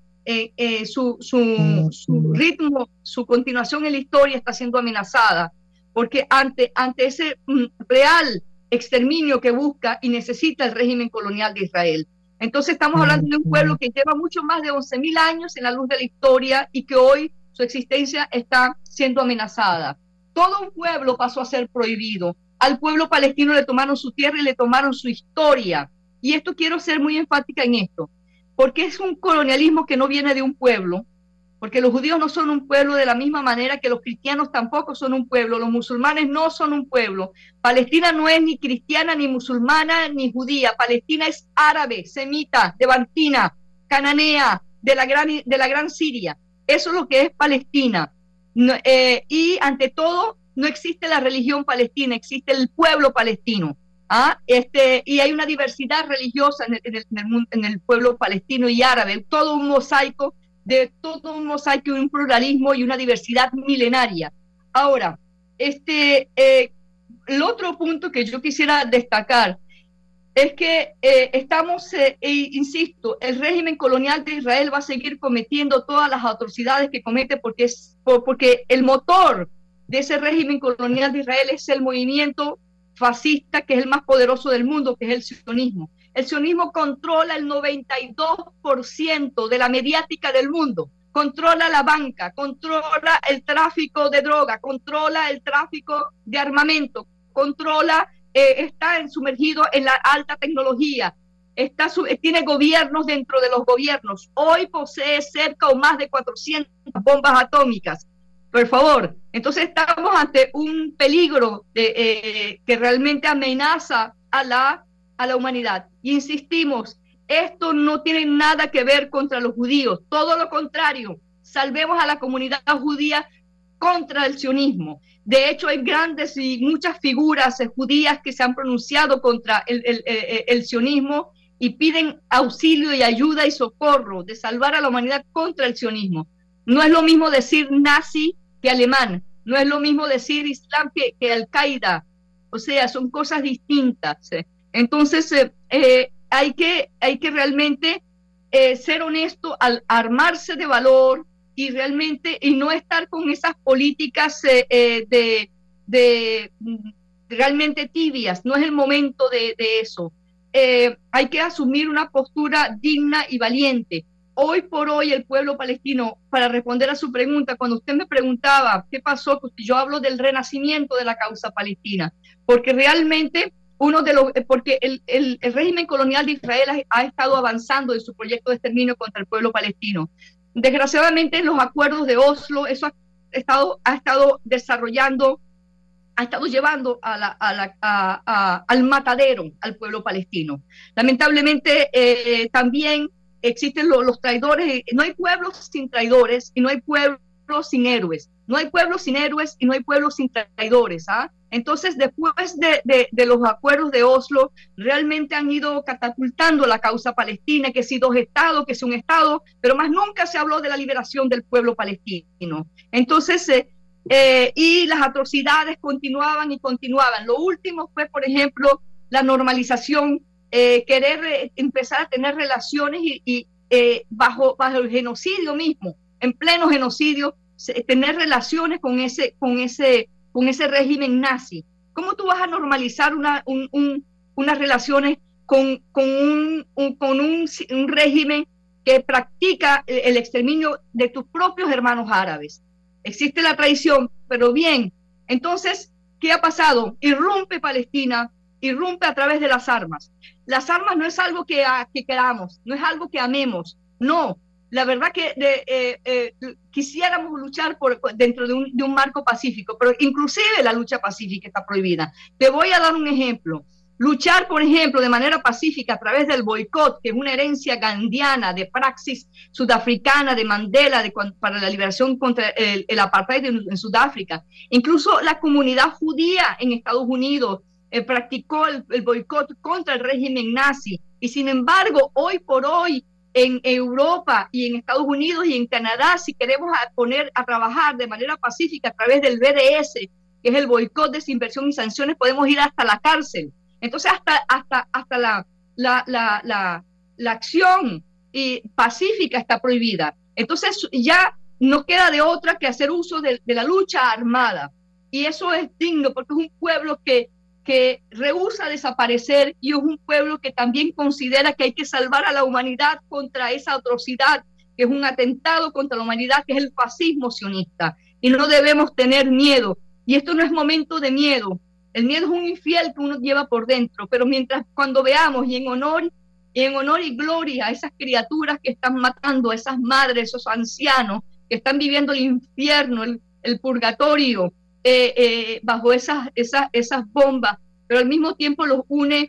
[SPEAKER 2] Su ritmo, su continuación en la historia está siendo amenazada, porque ante ese real exterminio que busca y necesita el régimen colonial de Israel. Entonces estamos hablando de un pueblo que lleva mucho más de 11.000 años en la luz de la historia y que hoy su existencia está siendo amenazada. Todo un pueblo pasó a ser prohibido. Al pueblo palestino le tomaron su tierra y le tomaron su historia. Y esto quiero ser muy enfática en esto, porque es un colonialismo que no viene de un pueblo, porque los judíos no son un pueblo de la misma manera que los cristianos tampoco son un pueblo, los musulmanes no son un pueblo. Palestina no es ni cristiana, ni musulmana, ni judía. Palestina es árabe, semita, levantina, cananea, de la gran Siria. Eso es lo que es Palestina. Y ante todo, no existe la religión palestina, existe el pueblo palestino. Y hay una diversidad religiosa en el pueblo palestino y árabe, todo un mosaico y un pluralismo y una diversidad milenaria. Ahora, el otro punto que yo quisiera destacar es que insisto, el régimen colonial de Israel va a seguir cometiendo todas las atrocidades que comete porque el motor de ese régimen colonial de Israel es el movimiento fascista, que es el más poderoso del mundo, que es el sionismo. El sionismo controla el 92% de la mediática del mundo, controla la banca, controla el tráfico de droga, controla el tráfico de armamento, está sumergido en la alta tecnología, tiene gobiernos dentro de los gobiernos. Hoy posee cerca o más de 400 bombas atómicas. Por favor, entonces estamos ante un peligro que realmente amenaza a la humanidad. Y insistimos, esto no tiene nada que ver contra los judíos, todo lo contrario. Salvemos a la comunidad judía contra el sionismo. De hecho, hay grandes y muchas figuras judías que se han pronunciado contra el sionismo y piden auxilio y ayuda y socorro de salvar a la humanidad contra el sionismo. No es lo mismo decir nazi que alemán, no es lo mismo decir islam que Al-Qaeda, o sea, son cosas distintas. Entonces, hay que realmente ser honesto al armarse de valor y realmente y no estar con esas políticas de realmente tibias. No es el momento de eso. Hay que asumir una postura digna y valiente. Hoy por hoy el pueblo palestino, para responder a su pregunta, cuando usted me preguntaba qué pasó, pues yo hablo del renacimiento de la causa palestina, porque realmente porque el régimen colonial de Israel ha estado avanzando en su proyecto de exterminio contra el pueblo palestino. Desgraciadamente, en los acuerdos de Oslo, eso ha estado desarrollando, ha estado llevando al matadero al pueblo palestino. Lamentablemente, también existen los traidores. No hay pueblos sin traidores y no hay pueblos sin héroes. No hay pueblos sin héroes y no hay pueblos sin traidores. Entonces, después de los acuerdos de Oslo, realmente han ido catapultando la causa palestina, que si dos estados, que si un estado, pero más nunca se habló de la liberación del pueblo palestino. Entonces, y las atrocidades continuaban y continuaban. Lo último fue, por ejemplo, la normalización, querer empezar a tener relaciones y bajo el genocidio mismo, en pleno genocidio, tener relaciones con ese régimen nazi. ¿Cómo tú vas a normalizar unas relaciones con un régimen que practica el exterminio de tus propios hermanos árabes? Existe la traición, pero bien. Entonces, ¿qué ha pasado? Irrumpe Palestina, irrumpe a través de las armas. Las armas no es algo que queramos, no es algo que amemos, no. La verdad que quisiéramos luchar dentro de un marco pacífico, pero inclusive la lucha pacífica está prohibida. Te voy a dar un ejemplo. Luchar, por ejemplo, de manera pacífica a través del boicot, que es una herencia gandhiana de praxis sudafricana, de Mandela, para la liberación contra el apartheid en Sudáfrica. Incluso la comunidad judía en Estados Unidos practicó el boicot contra el régimen nazi. Y sin embargo, hoy por hoy, en Europa y en Estados Unidos y en Canadá, si queremos poner a trabajar de manera pacífica a través del BDS, que es el boicot, desinversión y sanciones, podemos ir hasta la cárcel. Entonces, hasta la acción pacífica está prohibida. Entonces, ya no queda de otra que hacer uso de la lucha armada. Y eso es digno, porque es un pueblo que rehúsa desaparecer y es un pueblo que también considera que hay que salvar a la humanidad contra esa atrocidad, que es un atentado contra la humanidad, que es el fascismo sionista. Y no debemos tener miedo. Y esto no es momento de miedo. El miedo es un infiel que uno lleva por dentro, pero cuando veamos y en honor y gloria a esas criaturas que están matando, a esas madres, esos ancianos que están viviendo el infierno, el purgatorio, bajo esas bombas, pero al mismo tiempo los une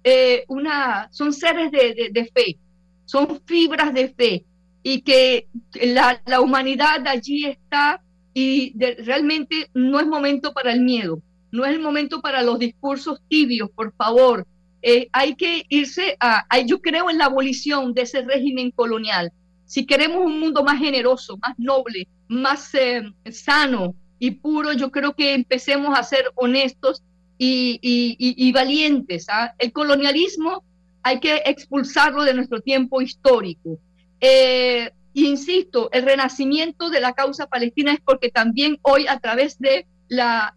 [SPEAKER 2] son seres de fe, son fibras de fe, y que la humanidad allí está, y realmente no es momento para el miedo, no es el momento para los discursos tibios, por favor. Hay que irse yo creo en la abolición de ese régimen colonial. Si queremos un mundo más generoso, más noble, más sano y puro, yo creo que empecemos a ser honestos y valientes. El colonialismo hay que expulsarlo de nuestro tiempo histórico. Insisto, el renacimiento de la causa palestina es porque también hoy, a través de la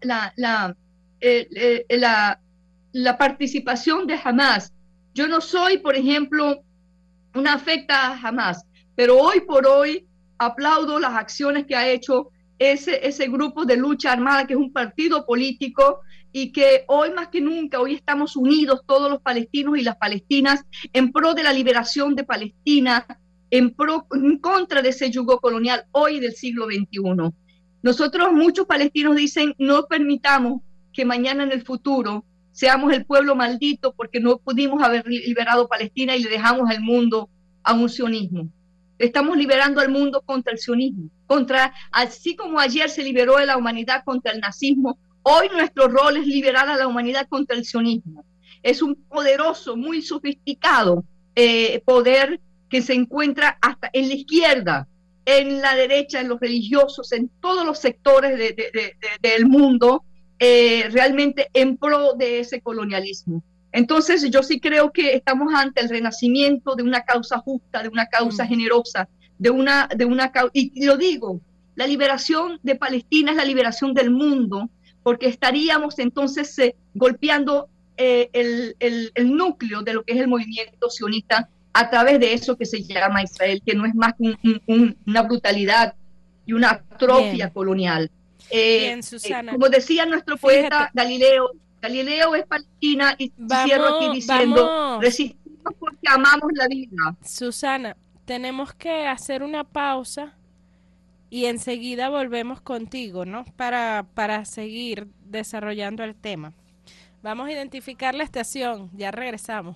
[SPEAKER 2] participación de Hamas, yo no soy, por ejemplo, una afecta a Hamas, pero hoy por hoy aplaudo las acciones que ha hecho ese grupo de lucha armada, que es un partido político, y que hoy más que nunca, hoy estamos unidos todos los palestinos y las palestinas en pro de la liberación de Palestina, en contra de ese yugo colonial hoy del siglo XXI. Nosotros, muchos palestinos dicen, no permitamos que mañana en el futuro seamos el pueblo maldito porque no pudimos haber liberado Palestina y le dejamos al mundo a un sionismo. Estamos liberando al mundo contra el sionismo, así como ayer se liberó a la humanidad contra el nazismo, hoy nuestro rol es liberar a la humanidad contra el sionismo. Es un poderoso, muy sofisticado poder que se encuentra hasta en la izquierda, en la derecha, en los religiosos, en todos los sectores del mundo, realmente en pro de ese colonialismo. Entonces, yo sí creo que estamos ante el renacimiento de una causa justa, de una causa generosa, y lo digo, la liberación de Palestina es la liberación del mundo, porque estaríamos entonces golpeando el núcleo de lo que es el movimiento sionista a través de eso que se llama Israel, que no es más que una brutalidad y una atrofia
[SPEAKER 1] Bien,
[SPEAKER 2] colonial.
[SPEAKER 1] bien, Susana.
[SPEAKER 2] Como decía nuestro poeta
[SPEAKER 1] Fíjate,
[SPEAKER 2] Galileo es Palestina y cierro aquí
[SPEAKER 1] vamos,
[SPEAKER 2] diciendo,
[SPEAKER 1] vamos,
[SPEAKER 2] resistimos porque amamos la vida.
[SPEAKER 1] Susana, tenemos que hacer una pausa y enseguida volvemos contigo, ¿no? Para seguir desarrollando el tema. Vamos a identificar la estación, ya regresamos.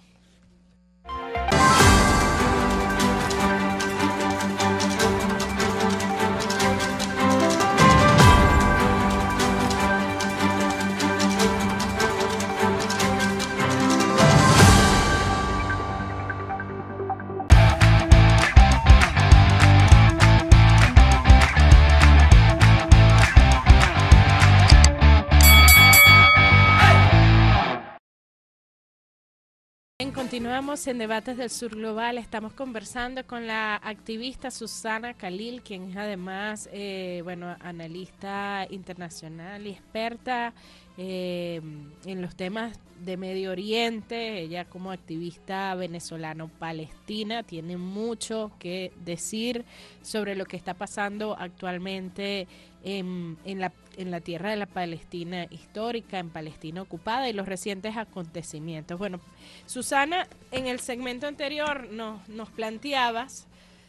[SPEAKER 1] Continuamos en Debates del Sur Global. Estamos conversando con la activista Susana Khalil, quien es además, analista internacional y experta en los temas de Medio Oriente. Ella, como activista venezolano-palestina, tiene mucho que decir sobre lo que está pasando actualmente en la tierra de la Palestina histórica, en Palestina ocupada, y los recientes acontecimientos. Bueno, Susana, en el segmento anterior nos planteabas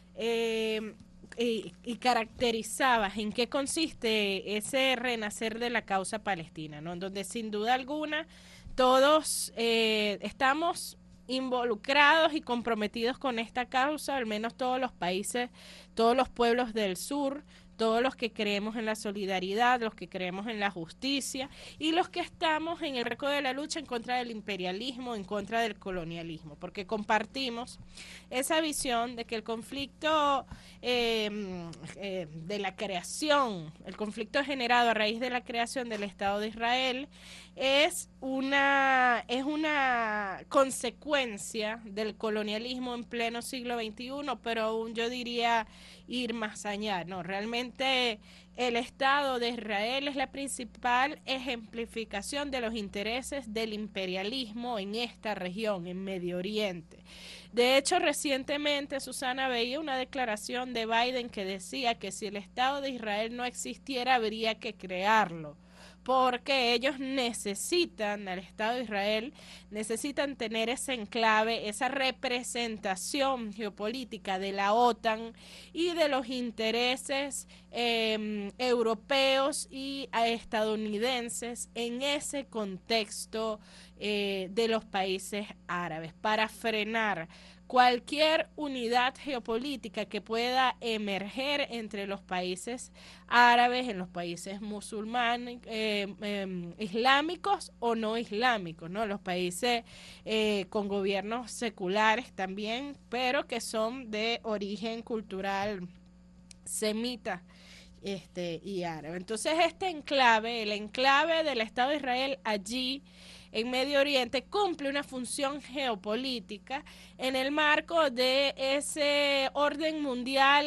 [SPEAKER 1] y caracterizabas en qué consiste ese renacer de la causa palestina, ¿no? En donde sin duda alguna todos estamos involucrados y comprometidos con esta causa, al menos todos los países, todos los pueblos del sur, todos los que creemos en la solidaridad, los que creemos en la justicia y los que estamos en el arco de la lucha en contra del imperialismo, en contra del colonialismo, porque compartimos esa visión de que el conflicto de la creación, el conflicto generado a raíz de la creación del Estado de Israel es una consecuencia del colonialismo en pleno siglo XXI, pero aún yo diría ir más allá, ¿no? Realmente el Estado de Israel es la principal ejemplificación de los intereses del imperialismo en esta región, en Medio Oriente. De hecho, recientemente, Susana, veía una declaración de Biden que decía que si el Estado de Israel no existiera, habría que crearlo, porque ellos necesitan, al Estado de Israel, necesitan tener ese enclave, esa representación geopolítica de la OTAN y de los intereses europeos y estadounidenses en ese contexto de los países árabes, para frenar cualquier unidad geopolítica que pueda emerger entre los países árabes, en los países musulmanes, islámicos o no islámicos, ¿no? Los países con gobiernos seculares también, pero que son de origen cultural semita y árabe. Entonces el enclave del Estado de Israel allí en Medio Oriente cumple una función geopolítica en el marco de ese orden mundial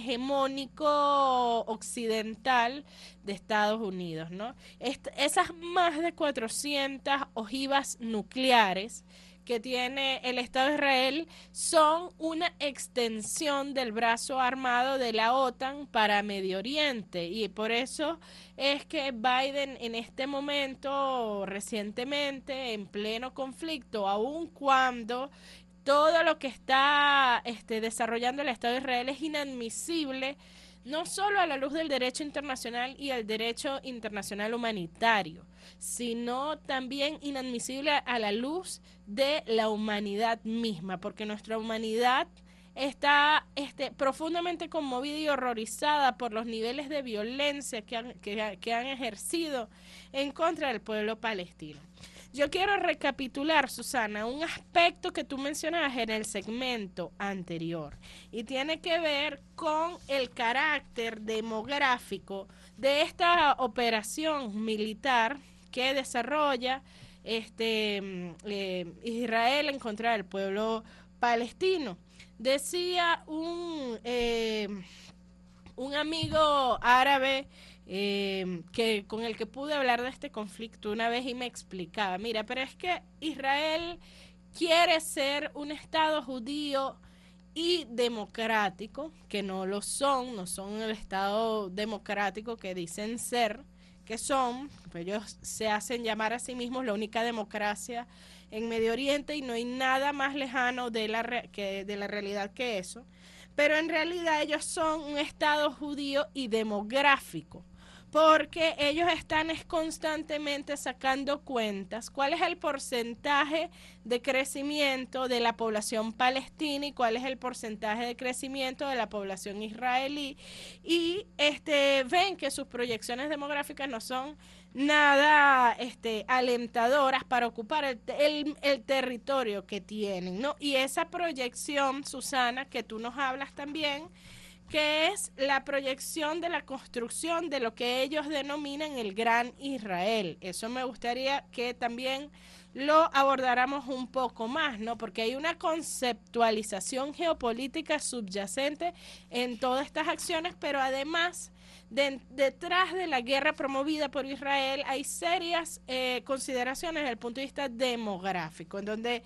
[SPEAKER 1] hegemónico occidental de Estados Unidos, ¿no? Esas más de 400 ojivas nucleares que tiene el Estado de Israel son una extensión del brazo armado de la OTAN para Medio Oriente, y por eso es que Biden en este momento, recientemente, en pleno conflicto, aun cuando todo lo que está desarrollando el Estado de Israel es inadmisible, no solo a la luz del derecho internacional y el derecho internacional humanitario, sino también inadmisible a la luz de la humanidad misma, porque nuestra humanidad está profundamente conmovida y horrorizada por los niveles de violencia que han ejercido en contra del pueblo palestino. Yo quiero recapitular, Susana, un aspecto que tú mencionabas en el segmento anterior y tiene que ver con el carácter demográfico de esta operación militar que desarrolla Israel en contra del pueblo palestino. Decía un amigo árabe con el que pude hablar de este conflicto una vez y me explicaba, mira, pero es que Israel quiere ser un Estado judío y democrático, que no son el Estado democrático que dicen ser, que son, pues ellos se hacen llamar a sí mismos la única democracia en Medio Oriente y no hay nada más lejano de la realidad que eso, pero en realidad ellos son un Estado judío y demográfico, porque ellos están constantemente sacando cuentas, cuál es el porcentaje de crecimiento de la población palestina y cuál es el porcentaje de crecimiento de la población israelí, y ven que sus proyecciones demográficas no son nada alentadoras para ocupar el territorio que tienen, ¿no? Y esa proyección, Susana, que tú nos hablas también, que es la proyección de la construcción de lo que ellos denominan el Gran Israel. Eso me gustaría que también lo abordáramos un poco más, ¿no? Porque hay una conceptualización geopolítica subyacente en todas estas acciones, pero además detrás de la guerra promovida por Israel hay serias consideraciones desde el punto de vista demográfico, en donde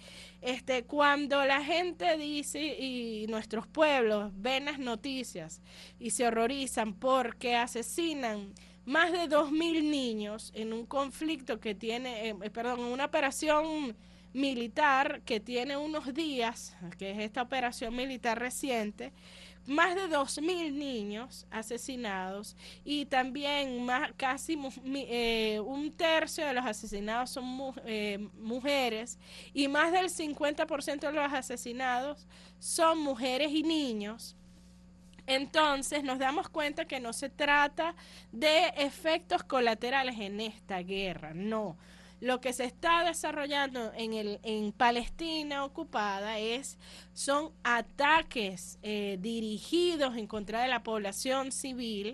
[SPEAKER 1] cuando la gente dice y nuestros pueblos ven las noticias y se horrorizan porque asesinan más de 2.000 niños en un conflicto que tiene, en una operación militar que tiene unos días, que es esta operación militar reciente, más de 2.000 niños asesinados y también casi un tercio de los asesinados son mujeres y más del 50% de los asesinados son mujeres y niños. Entonces nos damos cuenta que no se trata de efectos colaterales en esta guerra, no. Lo que se está desarrollando en Palestina ocupada son ataques dirigidos en contra de la población civil.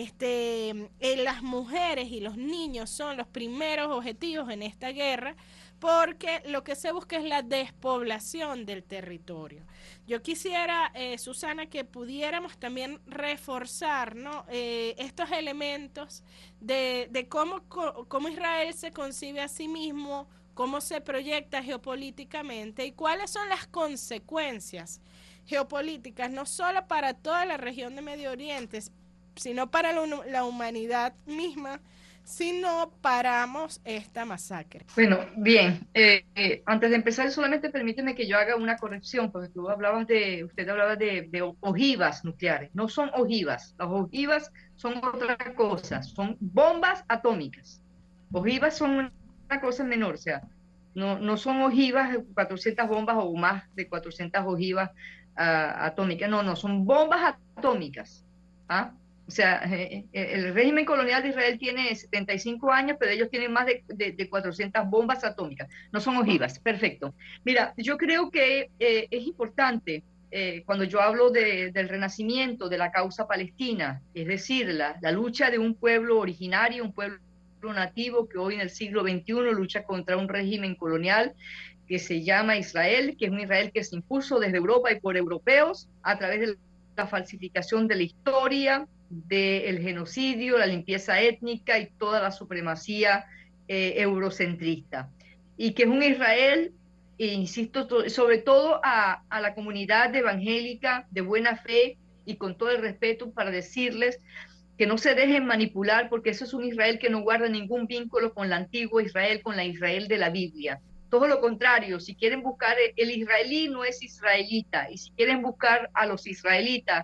[SPEAKER 1] Las mujeres y los niños son los primeros objetivos en esta guerra, porque lo que se busca es la despoblación del territorio. Yo quisiera, Susana, que pudiéramos también reforzar, ¿no? Estos elementos de cómo Israel se concibe a sí mismo, cómo se proyecta geopolíticamente y cuáles son las consecuencias geopolíticas, no solo para toda la región de Medio Oriente, sino para la humanidad misma, si no paramos esta masacre.
[SPEAKER 2] Bueno, bien, antes de empezar, solamente permíteme que yo haga una corrección, porque usted hablaba de ojivas nucleares, no son ojivas, las ojivas son otra cosa, son bombas atómicas. Ojivas son una cosa menor, o sea, no son ojivas, 400 bombas o más de 400 ojivas atómicas, no, son bombas atómicas. ¿Ah? O sea, el régimen colonial de Israel tiene 75 años, pero ellos tienen más de 400 bombas atómicas. No son ojivas, perfecto. Mira, yo creo que es importante cuando yo hablo del renacimiento de la causa palestina, es decir, la lucha de un pueblo originario, un pueblo nativo que hoy en el siglo XXI lucha contra un régimen colonial que se llama Israel, que es un Israel que se impuso desde Europa y por europeos a través de la falsificación de la historia, del genocidio, la limpieza étnica y toda la supremacía eurocentrista. Y que es un Israel, e insisto, sobre todo a la comunidad evangélica de buena fe y con todo el respeto para decirles que no se dejen manipular, porque eso es un Israel que no guarda ningún vínculo con la antigua Israel, con la Israel de la Biblia. Todo lo contrario, si quieren buscar, el israelí no es israelita, y si quieren buscar a los israelitas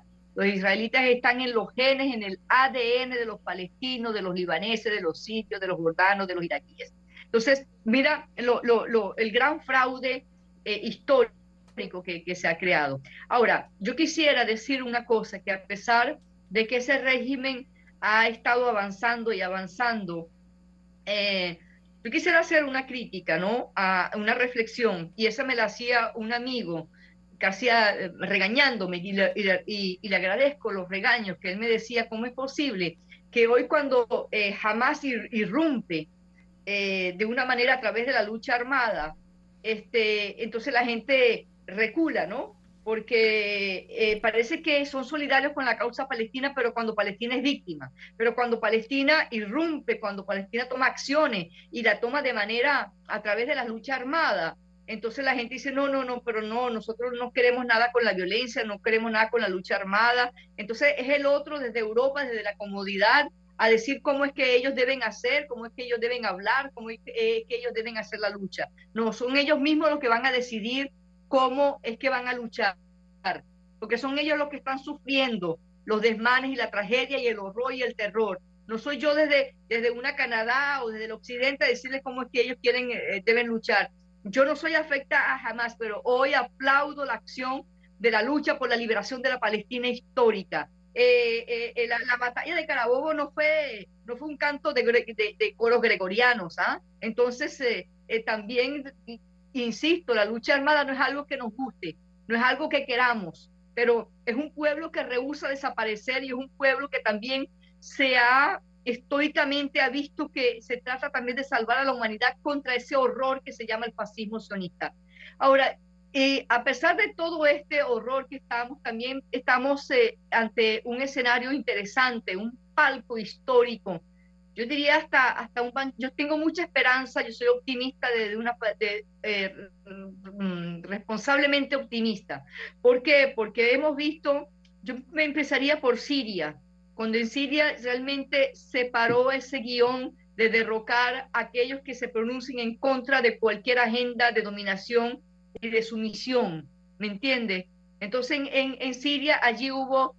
[SPEAKER 2] están en los genes, en el ADN de los palestinos, de los libaneses, de los sirios, de los jordanos, de los iraquíes. Entonces, mira el gran fraude histórico histórico que se ha creado. Ahora, yo quisiera decir una cosa, que a pesar de que ese régimen ha estado avanzando y avanzando, yo quisiera hacer una crítica, ¿no? A una reflexión, y esa me la hacía un amigo, que hacía regañándome, y le agradezco los regaños, que él me decía, ¿cómo es posible que hoy cuando Hamas irrumpe de una manera a través de la lucha armada, entonces la gente recula, ¿no? Porque parece que son solidarios con la causa palestina, pero cuando Palestina es víctima, pero cuando Palestina irrumpe, cuando Palestina toma acciones y la toma de manera a través de la lucha armada, entonces la gente dice, no, no, no, pero no, nosotros no queremos nada con la violencia, no queremos nada con la lucha armada. Entonces es el otro desde Europa, desde la comodidad, a decir cómo es que ellos deben hacer, cómo es que ellos deben hablar, cómo es que ellos deben hacer la lucha. No, son ellos mismos los que van a decidir cómo es que van a luchar, porque son ellos los que están sufriendo los desmanes y la tragedia y el horror y el terror. No soy yo desde una Canadá o desde el occidente a decirles cómo es que ellos quieren, deben luchar. Yo no soy afecta a jamás, pero hoy aplaudo la acción de la lucha por la liberación de la Palestina histórica. La batalla de Carabobo no fue un canto de coros gregorianos, ¿ah? Entonces, también, insisto, la lucha armada no es algo que nos guste, no es algo que queramos, pero es un pueblo que rehúsa desaparecer y es un pueblo que también estoicamente ha visto que se trata también de salvar a la humanidad contra ese horror que se llama el fascismo sionista. Ahora, a pesar de todo este horror que también estamos ante un escenario interesante, un palco histórico. Yo diría yo tengo mucha esperanza, yo soy optimista responsablemente optimista. ¿Por qué? Porque hemos visto, yo me empezaría por Siria, cuando en Siria realmente se paró ese guión de derrocar a aquellos que se pronuncien en contra de cualquier agenda de dominación y de sumisión, ¿me entiende? Entonces en Siria allí hubo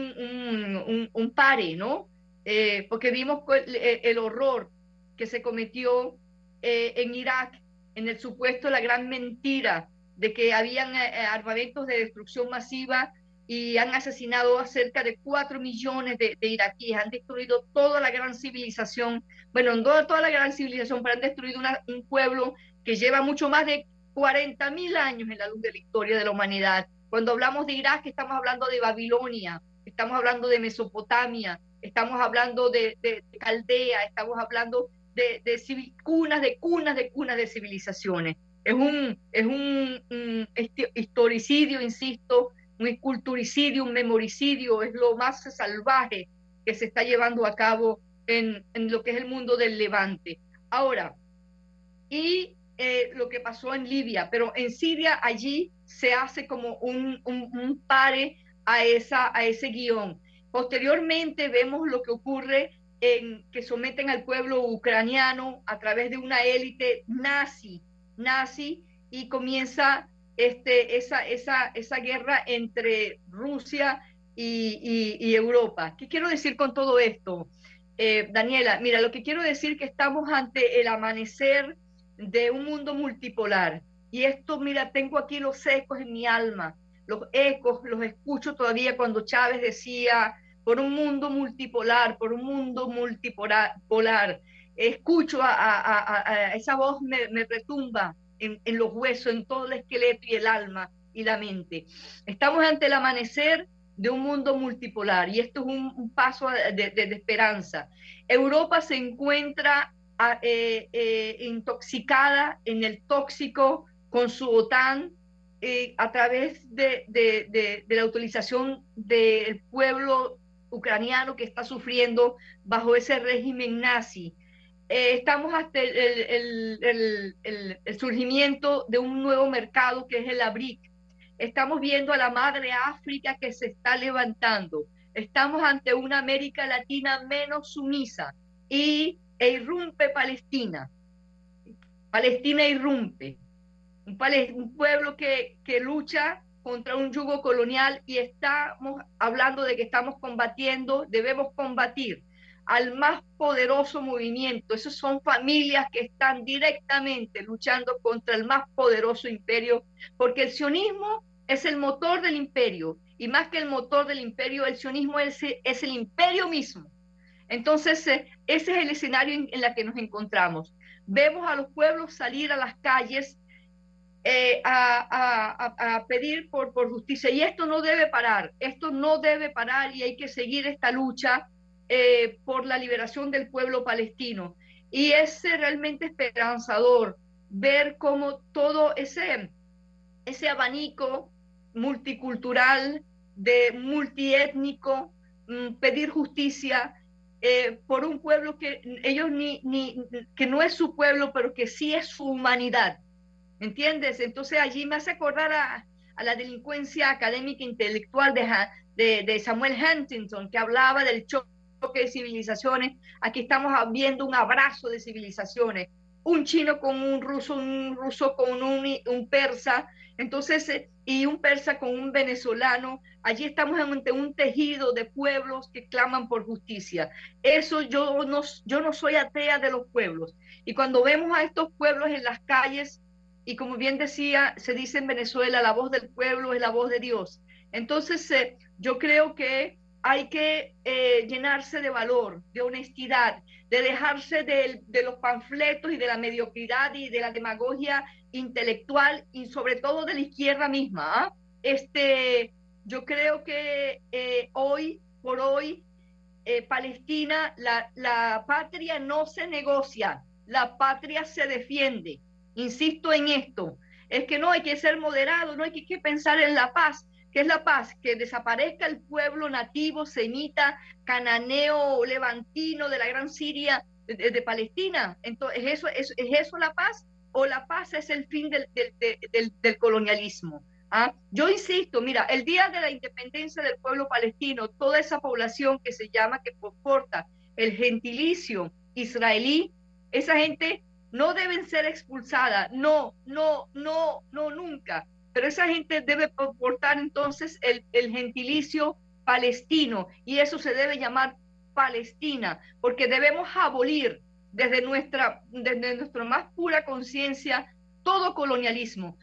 [SPEAKER 2] un pare, ¿no? Porque vimos el horror que se cometió en Irak, en el supuesto, la gran mentira de que habían armamentos de destrucción masiva y han asesinado a cerca de 4 millones de iraquíes, han destruido toda la gran civilización, bueno, no toda la gran civilización, pero han destruido un pueblo que lleva mucho más de 40.000 años en la luz de la historia de la humanidad. Cuando hablamos de Irak, estamos hablando de Babilonia, estamos hablando de Mesopotamia, estamos hablando de Caldea, estamos hablando de cunas, de cunas, de cunas de civilizaciones. Es un historicidio, insisto, un esculturicidio, un memoricidio, es lo más salvaje que se está llevando a cabo en lo que es el mundo del Levante. Ahora, y lo que pasó en Libia, pero en Siria allí se hace como un pare a ese guión. Posteriormente vemos lo que ocurre que someten al pueblo ucraniano a través de una élite nazi, y comienza esa guerra entre Rusia y Europa. ¿Qué quiero decir con todo esto? Daniela, mira, lo que quiero decir es que estamos ante el amanecer de un mundo multipolar. Y esto, mira, tengo aquí los ecos en mi alma, los ecos, los escucho todavía cuando Chávez decía, por un mundo multipolar, por un mundo multipolar. Escucho a esa voz, me retumba en los huesos, en todo el esqueleto y el alma y la mente. Estamos ante el amanecer de un mundo multipolar y esto es un paso de esperanza. Europa se encuentra intoxicada en el tóxico con su OTAN, a través de la utilización del pueblo ucraniano que está sufriendo bajo ese régimen nazi. Estamos hasta el surgimiento de un nuevo mercado que es el ABRIC. Estamos viendo a la madre África que se está levantando. Estamos ante una América Latina menos sumisa e irrumpe Palestina. Palestina irrumpe. Un pueblo que lucha contra un yugo colonial y estamos hablando de que estamos combatiendo, debemos combatir al más poderoso movimiento. Esos son familias que están directamente luchando contra el más poderoso imperio, porque el sionismo es el motor del imperio, y más que el motor del imperio, el sionismo es el imperio mismo. Entonces, ese es el escenario en el que nos encontramos. Vemos a los pueblos salir a las calles a pedir por justicia. Y esto no debe parar y hay que seguir esta lucha por la liberación del pueblo palestino. Y es realmente esperanzador ver cómo todo ese abanico multicultural, de multiétnico, pedir justicia por un pueblo que ellos que no es su pueblo, pero que sí es su humanidad. ¿Entiendes? Entonces allí me hace acordar a la delincuencia académica intelectual de Samuel Huntington, que hablaba del choque de civilizaciones. Aquí estamos viendo un abrazo de civilizaciones, un chino con un ruso con un persa, entonces, y un persa con un venezolano. Allí estamos ante un tejido de pueblos que claman por justicia. Eso yo no soy atea de los pueblos. Y cuando vemos a estos pueblos en las calles, y como bien decía, se dice en Venezuela, la voz del pueblo es la voz de Dios. Entonces, yo creo que hay que llenarse de valor, de honestidad, de dejarse de los panfletos y de la mediocridad y de la demagogia intelectual y sobre todo de la izquierda misma. ¿Ah? Yo creo que hoy por hoy Palestina, la patria no se negocia, la patria se defiende. Insisto en esto, es que no hay que ser moderado, no hay que pensar en la paz. ¿Qué es la paz? Que desaparezca el pueblo nativo, semita, cananeo, levantino de la gran Siria, de Palestina. Entonces, ¿es eso la paz? ¿O la paz es el fin del colonialismo? ¿Ah? Yo insisto, mira, el día de la independencia del pueblo palestino, toda esa población que se llama, que porta el gentilicio israelí, esa gente no deben ser expulsada, no, no, no, no, nunca, pero esa gente debe portar entonces el gentilicio palestino y eso se debe llamar Palestina, porque debemos abolir desde nuestra más pura conciencia todo colonialismo,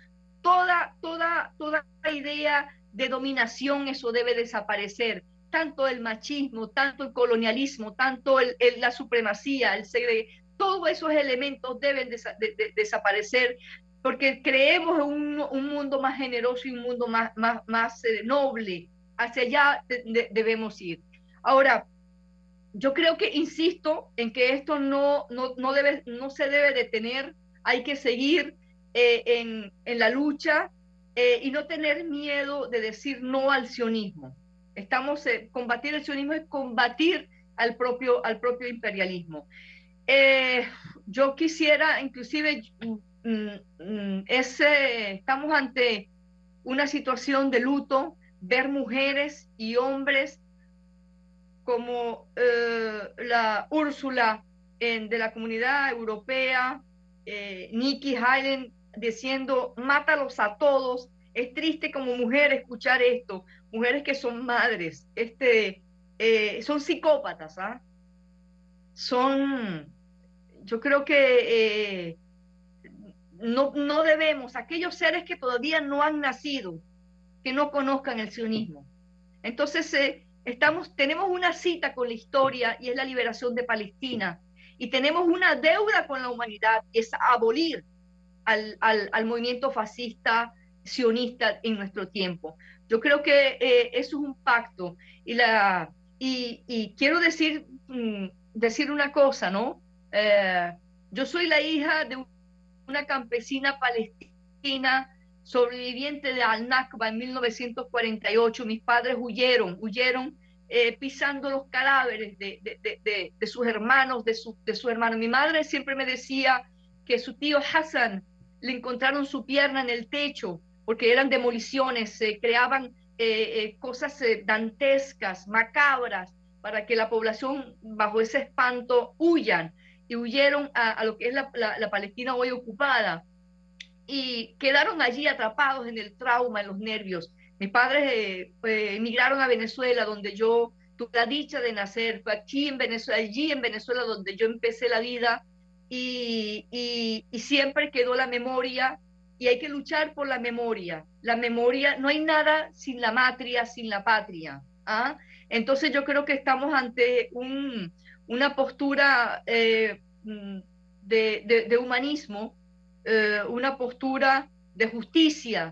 [SPEAKER 2] toda idea de dominación, eso debe desaparecer. Tanto el machismo, tanto el colonialismo, tanto la supremacía, todos esos elementos deben desaparecer porque creemos en un mundo más generoso y un mundo más noble. Hacia allá debemos ir. Ahora, yo creo que insisto en que esto no se debe detener, hay que seguir en la lucha y no tener miedo de decir no al sionismo. Combatir el sionismo es combatir al propio imperialismo. Eh, yo quisiera, inclusive, estamos ante una situación de luto, ver mujeres y hombres como la Úrsula de la Comunidad Europea, Nikki Haley diciendo, mátalos a todos. Es triste como mujer escuchar esto, mujeres que son madres, son psicópatas, ¿ah? Son, yo creo que no debemos, aquellos seres que todavía no han nacido, que no conozcan el sionismo. Entonces, tenemos una cita con la historia y es la liberación de Palestina. Y tenemos una deuda con la humanidad y es abolir al movimiento fascista sionista en nuestro tiempo. Yo creo que eso es un pacto. Y quiero decir una cosa, ¿no? Yo soy la hija de una campesina palestina sobreviviente de Al-Nakba en 1948. Mis padres huyeron pisando los cadáveres de sus hermanos, de su hermano. Mi madre siempre me decía que su tío Hassan le encontraron su pierna en el techo porque eran demoliciones, se creaban cosas dantescas, macabras, para que la población bajo ese espanto y huyeron a lo que es la Palestina hoy ocupada y quedaron allí atrapados en el trauma, en los nervios. Mis padres emigraron a Venezuela, donde yo tuve la dicha de nacer, fue aquí en Venezuela, allí en Venezuela donde yo empecé la vida y siempre quedó la memoria y hay que luchar por la memoria. La memoria, no hay nada sin la matria, sin la patria. ¿Ah? Entonces yo creo que estamos ante una postura de humanismo, una postura de justicia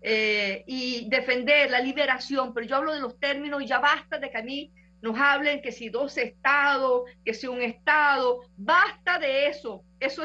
[SPEAKER 2] y defender la liberación, pero yo hablo de los términos y ya basta de que a mí nos hablen que si dos estados, que si un estado, basta de eso. Eso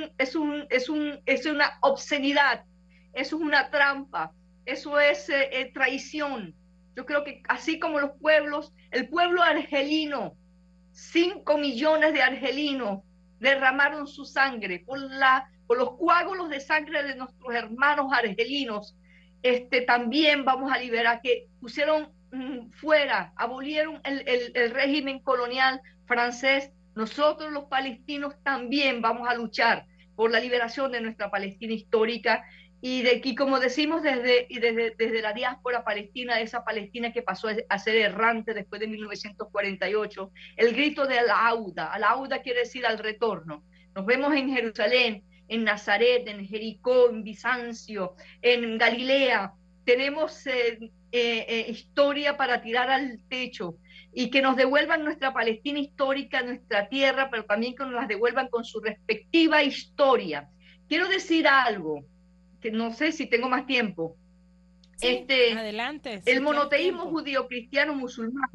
[SPEAKER 2] es una obscenidad, eso es una trampa, eso es traición. Yo creo que así como los pueblos, el pueblo argelino, 5 millones de argelinos derramaron su sangre por los coágulos de sangre de nuestros hermanos argelinos. También vamos a liberar, que pusieron fuera, abolieron el régimen colonial francés. Nosotros los palestinos también vamos a luchar por la liberación de nuestra Palestina histórica y como decimos desde la diáspora palestina, esa Palestina que pasó a ser errante después de 1948, el grito de al-Auda quiere decir al retorno. Nos vemos en Jerusalén, en Nazaret, en Jericó, en Bizancio, en Galilea. Tenemos historia para tirar al techo y que nos devuelvan nuestra Palestina histórica, nuestra tierra, pero también que nos las devuelvan con su respectiva historia. Quiero decir algo, que no sé si tengo más tiempo.
[SPEAKER 1] Sí, adelante,
[SPEAKER 2] El
[SPEAKER 1] sí tienes
[SPEAKER 2] monoteísmo
[SPEAKER 1] tiempo.
[SPEAKER 2] judío-cristiano-musulmán,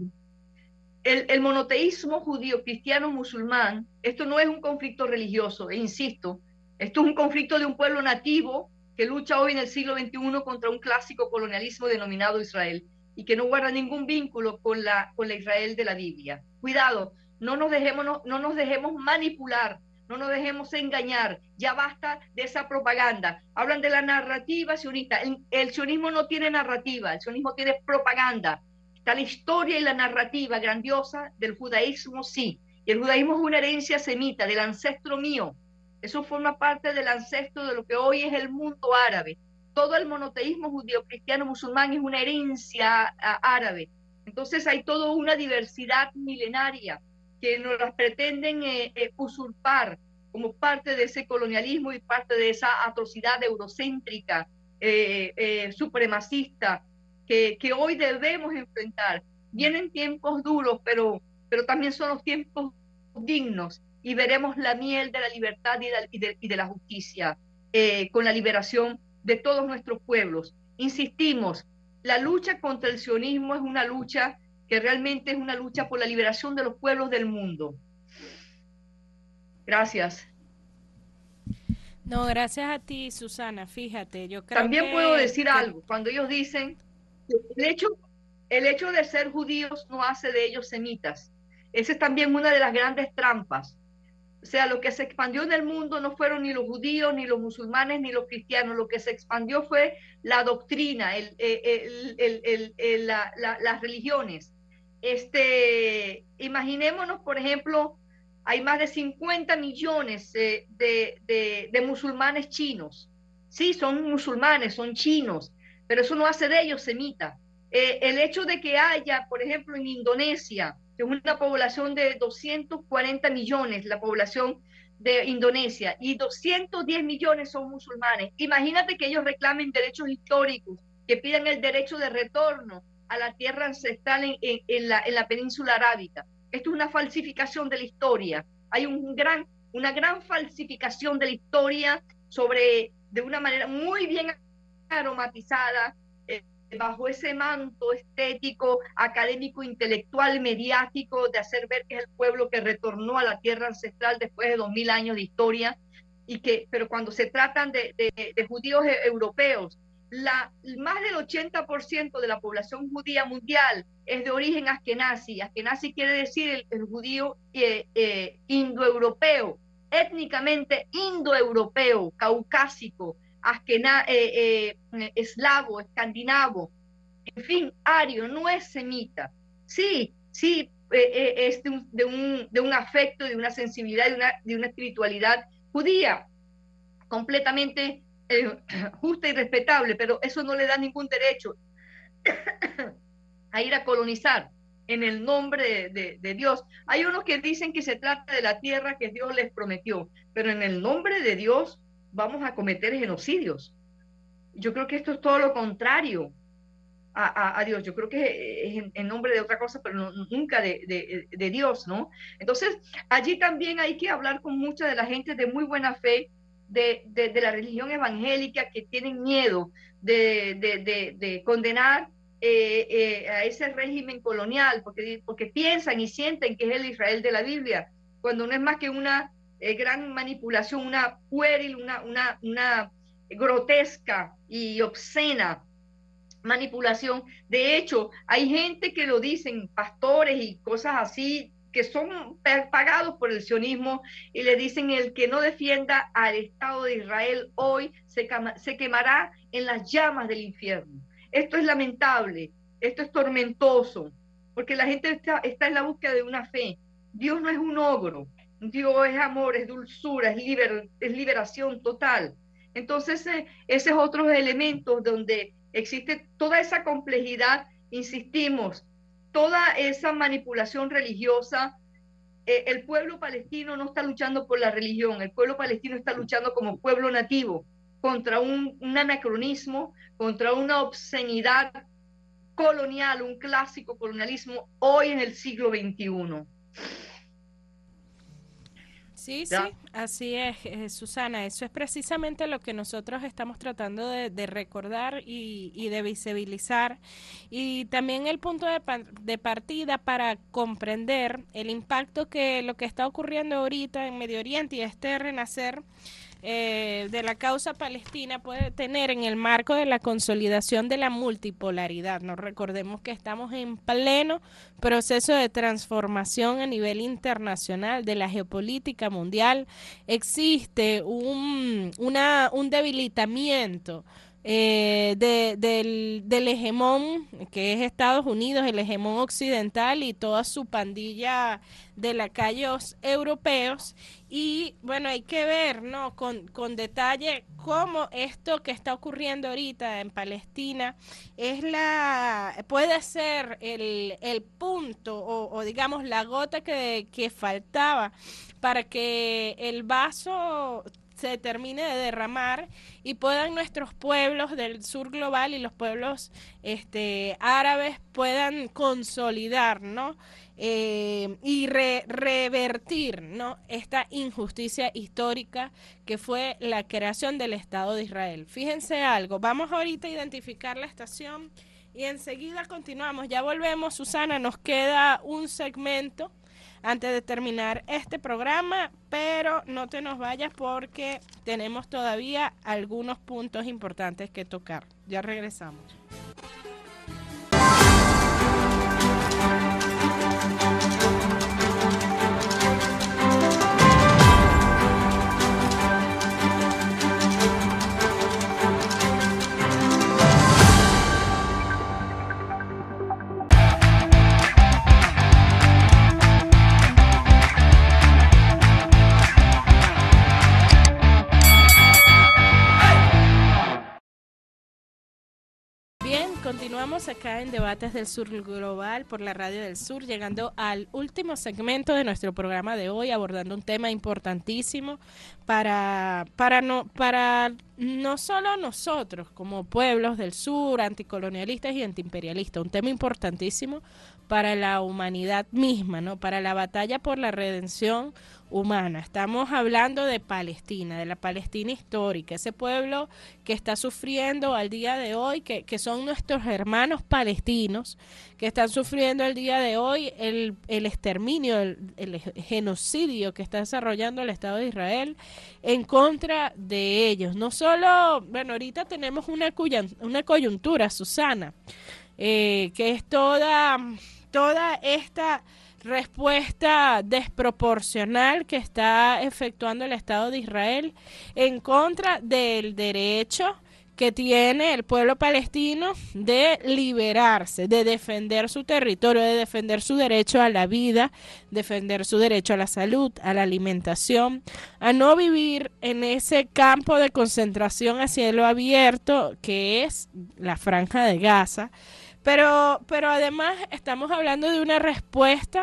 [SPEAKER 2] el monoteísmo judío-cristiano-musulmán, esto no es un conflicto religioso, e insisto, esto es un conflicto de un pueblo nativo que lucha hoy en el siglo XXI contra un clásico colonialismo denominado Israel y que no guarda ningún vínculo con la Israel de la Biblia. Cuidado, no nos dejemos manipular, no nos dejemos engañar, ya basta de esa propaganda. Hablan de la narrativa sionista, el sionismo no tiene narrativa, el sionismo tiene propaganda. Está la historia y la narrativa grandiosa del judaísmo, sí. Y el judaísmo es una herencia semita, del ancestro mío. Eso forma parte del ancestro de lo que hoy es el mundo árabe. Todo el monoteísmo judío, cristiano, musulmán es una herencia árabe. Entonces hay toda una diversidad milenaria que nos las pretenden usurpar como parte de ese colonialismo y parte de esa atrocidad eurocéntrica, supremacista, que hoy debemos enfrentar. Vienen tiempos duros, pero también son los tiempos dignos y veremos la miel de la libertad y de la justicia con la liberación de todos nuestros pueblos. Insistimos, la lucha contra el sionismo es una lucha que realmente es una lucha por la liberación de los pueblos del mundo. Gracias.
[SPEAKER 1] No, gracias a ti, Susana. Fíjate, yo creo
[SPEAKER 2] También puedo decir
[SPEAKER 1] que
[SPEAKER 2] algo, cuando ellos dicen que el hecho de ser judíos no hace de ellos semitas. Esa es también una de las grandes trampas. O sea, lo que se expandió en el mundo no fueron ni los judíos, ni los musulmanes, ni los cristianos. Lo que se expandió fue la doctrina, las religiones. Imaginémonos, por ejemplo, hay más de 50 millones de musulmanes chinos. Sí, son musulmanes, son chinos, pero eso no hace de ellos semitas. El hecho de que haya, por ejemplo, en Indonesia, que es una población de 240 millones, la población de Indonesia, y 210 millones son musulmanes. Imagínate que ellos reclamen derechos históricos, que pidan el derecho de retorno a la tierra ancestral en la península arábica. Esto es una falsificación de la historia. Hay una gran falsificación de la historia de una manera muy bien aromatizada, bajo ese manto estético, académico, intelectual, mediático, de hacer ver que es el pueblo que retornó a la tierra ancestral después de 2000 años de historia, pero cuando se tratan de judíos europeos, más del 80% de la población judía mundial es de origen askenazi. Askenazi quiere decir el judío indoeuropeo, étnicamente indoeuropeo, caucásico, eslavo, escandinavo, en fin, ario, no es semita. Sí, sí, es de un afecto, de una sensibilidad, de una espiritualidad judía, completamente justa y respetable, pero eso no le da ningún derecho a ir a colonizar en el nombre de Dios. Hay unos que dicen que se trata de la tierra que Dios les prometió, pero en el nombre de Dios vamos a cometer genocidios. Yo creo que esto es todo lo contrario a Dios. Yo creo que es en nombre de otra cosa, pero nunca de Dios, ¿no? Entonces, allí también hay que hablar con mucha de la gente de muy buena fe de la religión evangélica que tienen miedo de condenar a ese régimen colonial, porque piensan y sienten que es el Israel de la Biblia, cuando no es más que una gran manipulación, una pueril, una grotesca y obscena manipulación. De hecho, hay gente que lo dicen, pastores y cosas así, que son pagados por el sionismo y le dicen el que no defienda al Estado de Israel hoy se quemará en las llamas del infierno. Esto es lamentable, esto es tormentoso, porque la gente está en la búsqueda de una fe. Dios no es un ogro, Dios es amor, es dulzura, es liberación total. Entonces, ese es otro elemento donde existe toda esa complejidad, insistimos, toda esa manipulación religiosa. El pueblo palestino no está luchando por la religión, el pueblo palestino está luchando como pueblo nativo contra un anacronismo, contra una obscenidad colonial, un clásico colonialismo hoy en el siglo XXI.
[SPEAKER 1] Sí, sí,
[SPEAKER 2] ¿Ya?
[SPEAKER 1] así es, Susana. Eso es precisamente lo que nosotros estamos tratando de recordar y de visibilizar. Y también el punto de partida para comprender el impacto que lo que está ocurriendo ahorita en Medio Oriente y este renacer de la causa palestina puede tener en el marco de la consolidación de la multipolaridad. Nos recordemos que estamos en pleno proceso de transformación a nivel internacional de la geopolítica mundial. Existe un debilitamiento del hegemón que es Estados Unidos, el hegemón occidental y toda su pandilla de lacayos europeos. Y bueno, hay que ver, ¿no? Con detalle cómo esto que está ocurriendo ahorita en Palestina puede ser el punto o digamos la gota que faltaba para que el vaso se termine de derramar y puedan nuestros pueblos del sur global y los pueblos árabes puedan consolidar, ¿no? Y revertir, ¿no? Esta injusticia histórica que fue la creación del Estado de Israel. Fíjense algo, vamos ahorita a identificar la estación y enseguida continuamos. Ya volvemos, Susana, nos queda un segmento antes de terminar este programa, pero no te nos vayas porque tenemos todavía algunos puntos importantes que tocar. Ya regresamos. Continuamos acá en Debates del Sur Global por la Radio del Sur, llegando al último segmento de nuestro programa de hoy, abordando un tema importantísimo para no solo nosotros como pueblos del sur, anticolonialistas y antiimperialistas, un tema importantísimo para la humanidad misma, ¿no? Para la batalla por la redención humana. Estamos hablando de Palestina, de la Palestina histórica, ese pueblo que está sufriendo al día de hoy, que son nuestros hermanos palestinos, que están sufriendo al día de hoy el exterminio, el genocidio que está desarrollando el Estado de Israel en contra de ellos. No solo, bueno, ahorita tenemos una coyuntura, Susana, que es toda esta respuesta desproporcional que está efectuando el Estado de Israel en contra del derecho que tiene el pueblo palestino de liberarse, de defender su territorio, de defender su derecho a la vida, defender su derecho a la salud, a la alimentación, a no vivir en ese campo de concentración a cielo abierto que es la Franja de Gaza. pero además estamos hablando de una respuesta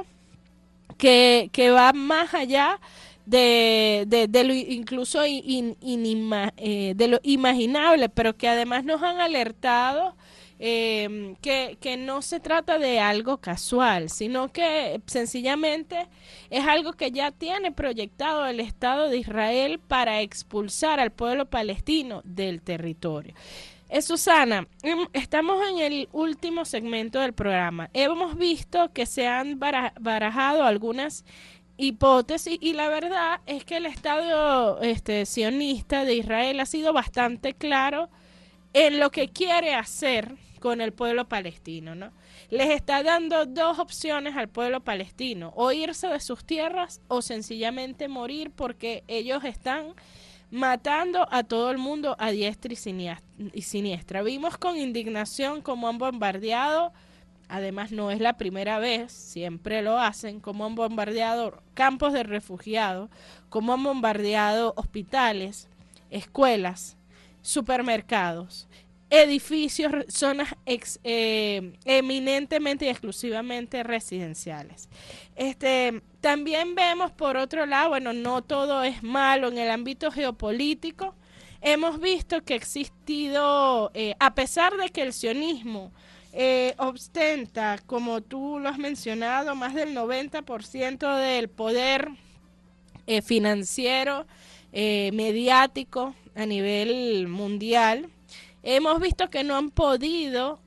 [SPEAKER 1] que va más allá de lo incluso de lo imaginable, pero que además nos han alertado que no se trata de algo casual, sino que sencillamente es algo que ya tiene proyectado el Estado de Israel para expulsar al pueblo palestino del territorio. Susana, estamos en el último segmento del programa. Hemos visto que se han barajado algunas hipótesis y la verdad es que el Estado sionista de Israel ha sido bastante claro en lo que quiere hacer con el pueblo palestino, ¿no? Les está dando dos opciones al pueblo palestino: o irse de sus tierras o sencillamente morir, porque ellos están matando a todo el mundo a diestra y siniestra. Vimos con indignación cómo han bombardeado, además no es la primera vez, siempre lo hacen, cómo han bombardeado campos de refugiados, cómo han bombardeado hospitales, escuelas, supermercados, edificios, zonas eminentemente y exclusivamente residenciales. También vemos por otro lado, bueno, no todo es malo en el ámbito geopolítico. Hemos visto que ha existido, a pesar de que el sionismo ostenta, como tú lo has mencionado, más del 90% del poder financiero, mediático a nivel mundial, hemos visto que no han podido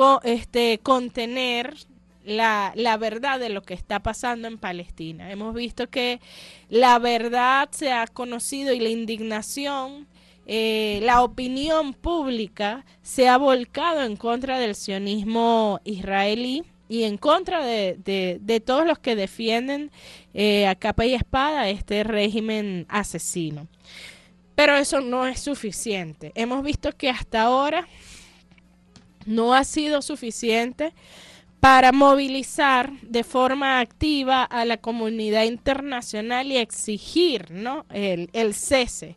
[SPEAKER 1] contener la verdad de lo que está pasando en Palestina. Hemos visto que la verdad se ha conocido y la indignación, la opinión pública se ha volcado en contra del sionismo israelí y en contra de todos los que defienden a capa y espada este régimen asesino. Pero eso no es suficiente. Hemos visto que hasta ahora no ha sido suficiente para movilizar de forma activa a la comunidad internacional y exigir, ¿no?, el cese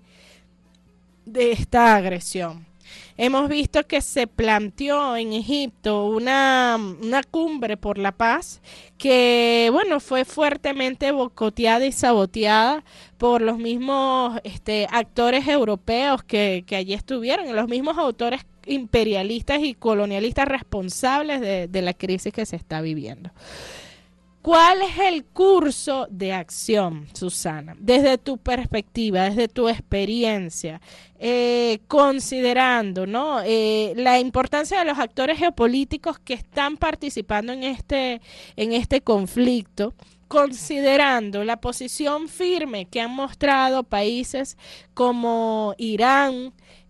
[SPEAKER 1] de esta agresión. Hemos visto que se planteó en Egipto una cumbre por la paz que, bueno, fue fuertemente boicoteada y saboteada por los mismos actores europeos que allí estuvieron, los mismos autores imperialistas y colonialistas responsables de la crisis que se está viviendo. ¿Cuál es el curso de acción, Susana, desde tu perspectiva, desde tu experiencia, considerando, ¿no?, la importancia de los actores geopolíticos que están participando en este conflicto, considerando la posición firme que han mostrado países como Irán,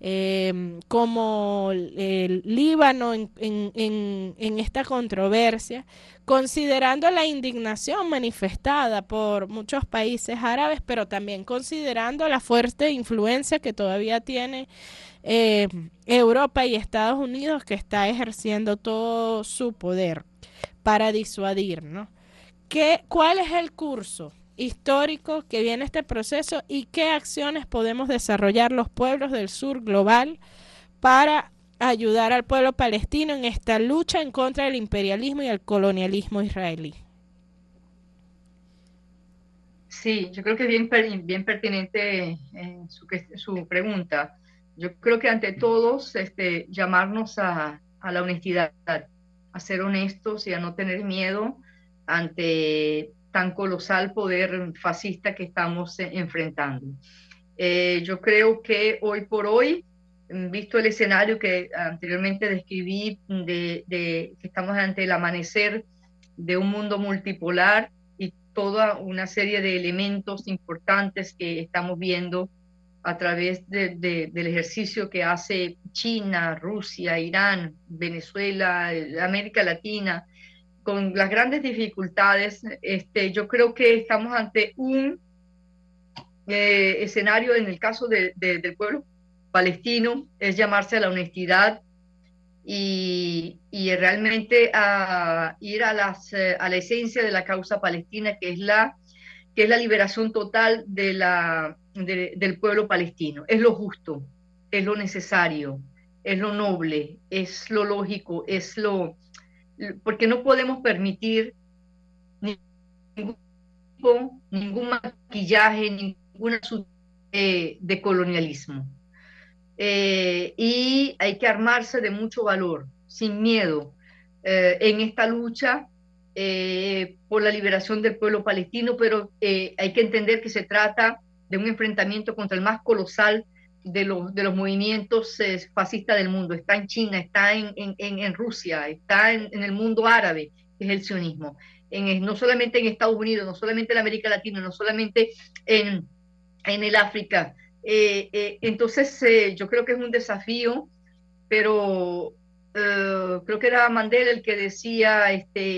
[SPEAKER 1] como el Líbano en esta controversia, considerando la indignación manifestada por muchos países árabes, pero también considerando la fuerte influencia que todavía tiene Europa y Estados Unidos, que está ejerciendo todo su poder para disuadir, ¿no? ¿Cuál es el curso histórico que viene este proceso y qué acciones podemos desarrollar los pueblos del sur global para ayudar al pueblo palestino en esta lucha en contra del imperialismo y el colonialismo israelí?
[SPEAKER 2] Sí, yo creo que es bien pertinente su pregunta. Yo creo que ante todos llamarnos a la honestidad, a ser honestos y a no tener miedo ante tan colosal poder fascista que estamos enfrentando. Yo creo que hoy por hoy, visto el escenario que anteriormente describí, que estamos ante el amanecer de un mundo multipolar y toda una serie de elementos importantes que estamos viendo a través del ejercicio que hace China, Rusia, Irán, Venezuela, América Latina, con las grandes dificultades. Yo creo que estamos ante un escenario, en el caso del pueblo palestino, es llamarse a la honestidad y realmente a ir a la esencia de la causa palestina, que es la liberación total del pueblo palestino. Es lo justo, es lo necesario, es lo noble, es lo lógico, es lo porque no podemos permitir ningún, ningún maquillaje, ninguna de colonialismo. Y hay que armarse de mucho valor, sin miedo, en esta lucha por la liberación del pueblo palestino, pero hay que entender que se trata de un enfrentamiento contra el más colosal de los movimientos fascistas del mundo. Está en China, está en Rusia, está en el mundo árabe, que es el sionismo. No solamente en Estados Unidos, no solamente en América Latina, no solamente en el África. Entonces, yo creo que es un desafío, pero creo que era Mandela el que decía,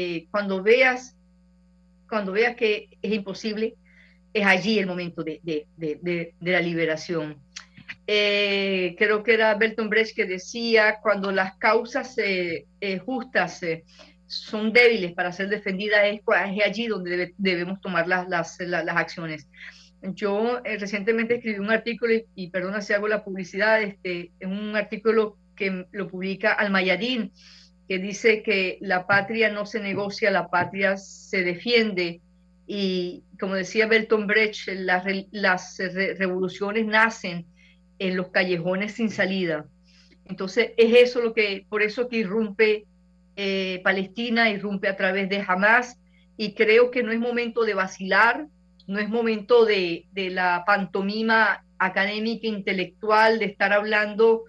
[SPEAKER 2] cuando veas que es imposible, es allí el momento de la liberación. Creo que era Bertolt Brecht que decía, cuando las causas justas son débiles para ser defendidas, es allí donde debemos tomar las acciones. Yo recientemente escribí un artículo, y perdona si hago la publicidad, es un artículo que lo publica Al-Mayadin, que dice que la patria no se negocia, la patria se defiende. Y como decía Bertolt Brecht, las revoluciones nacen en los callejones sin salida. Entonces es eso por eso que irrumpe Palestina, irrumpe a través de Hamas, y creo que no es momento de vacilar, no es momento de la pantomima académica, intelectual, de estar hablando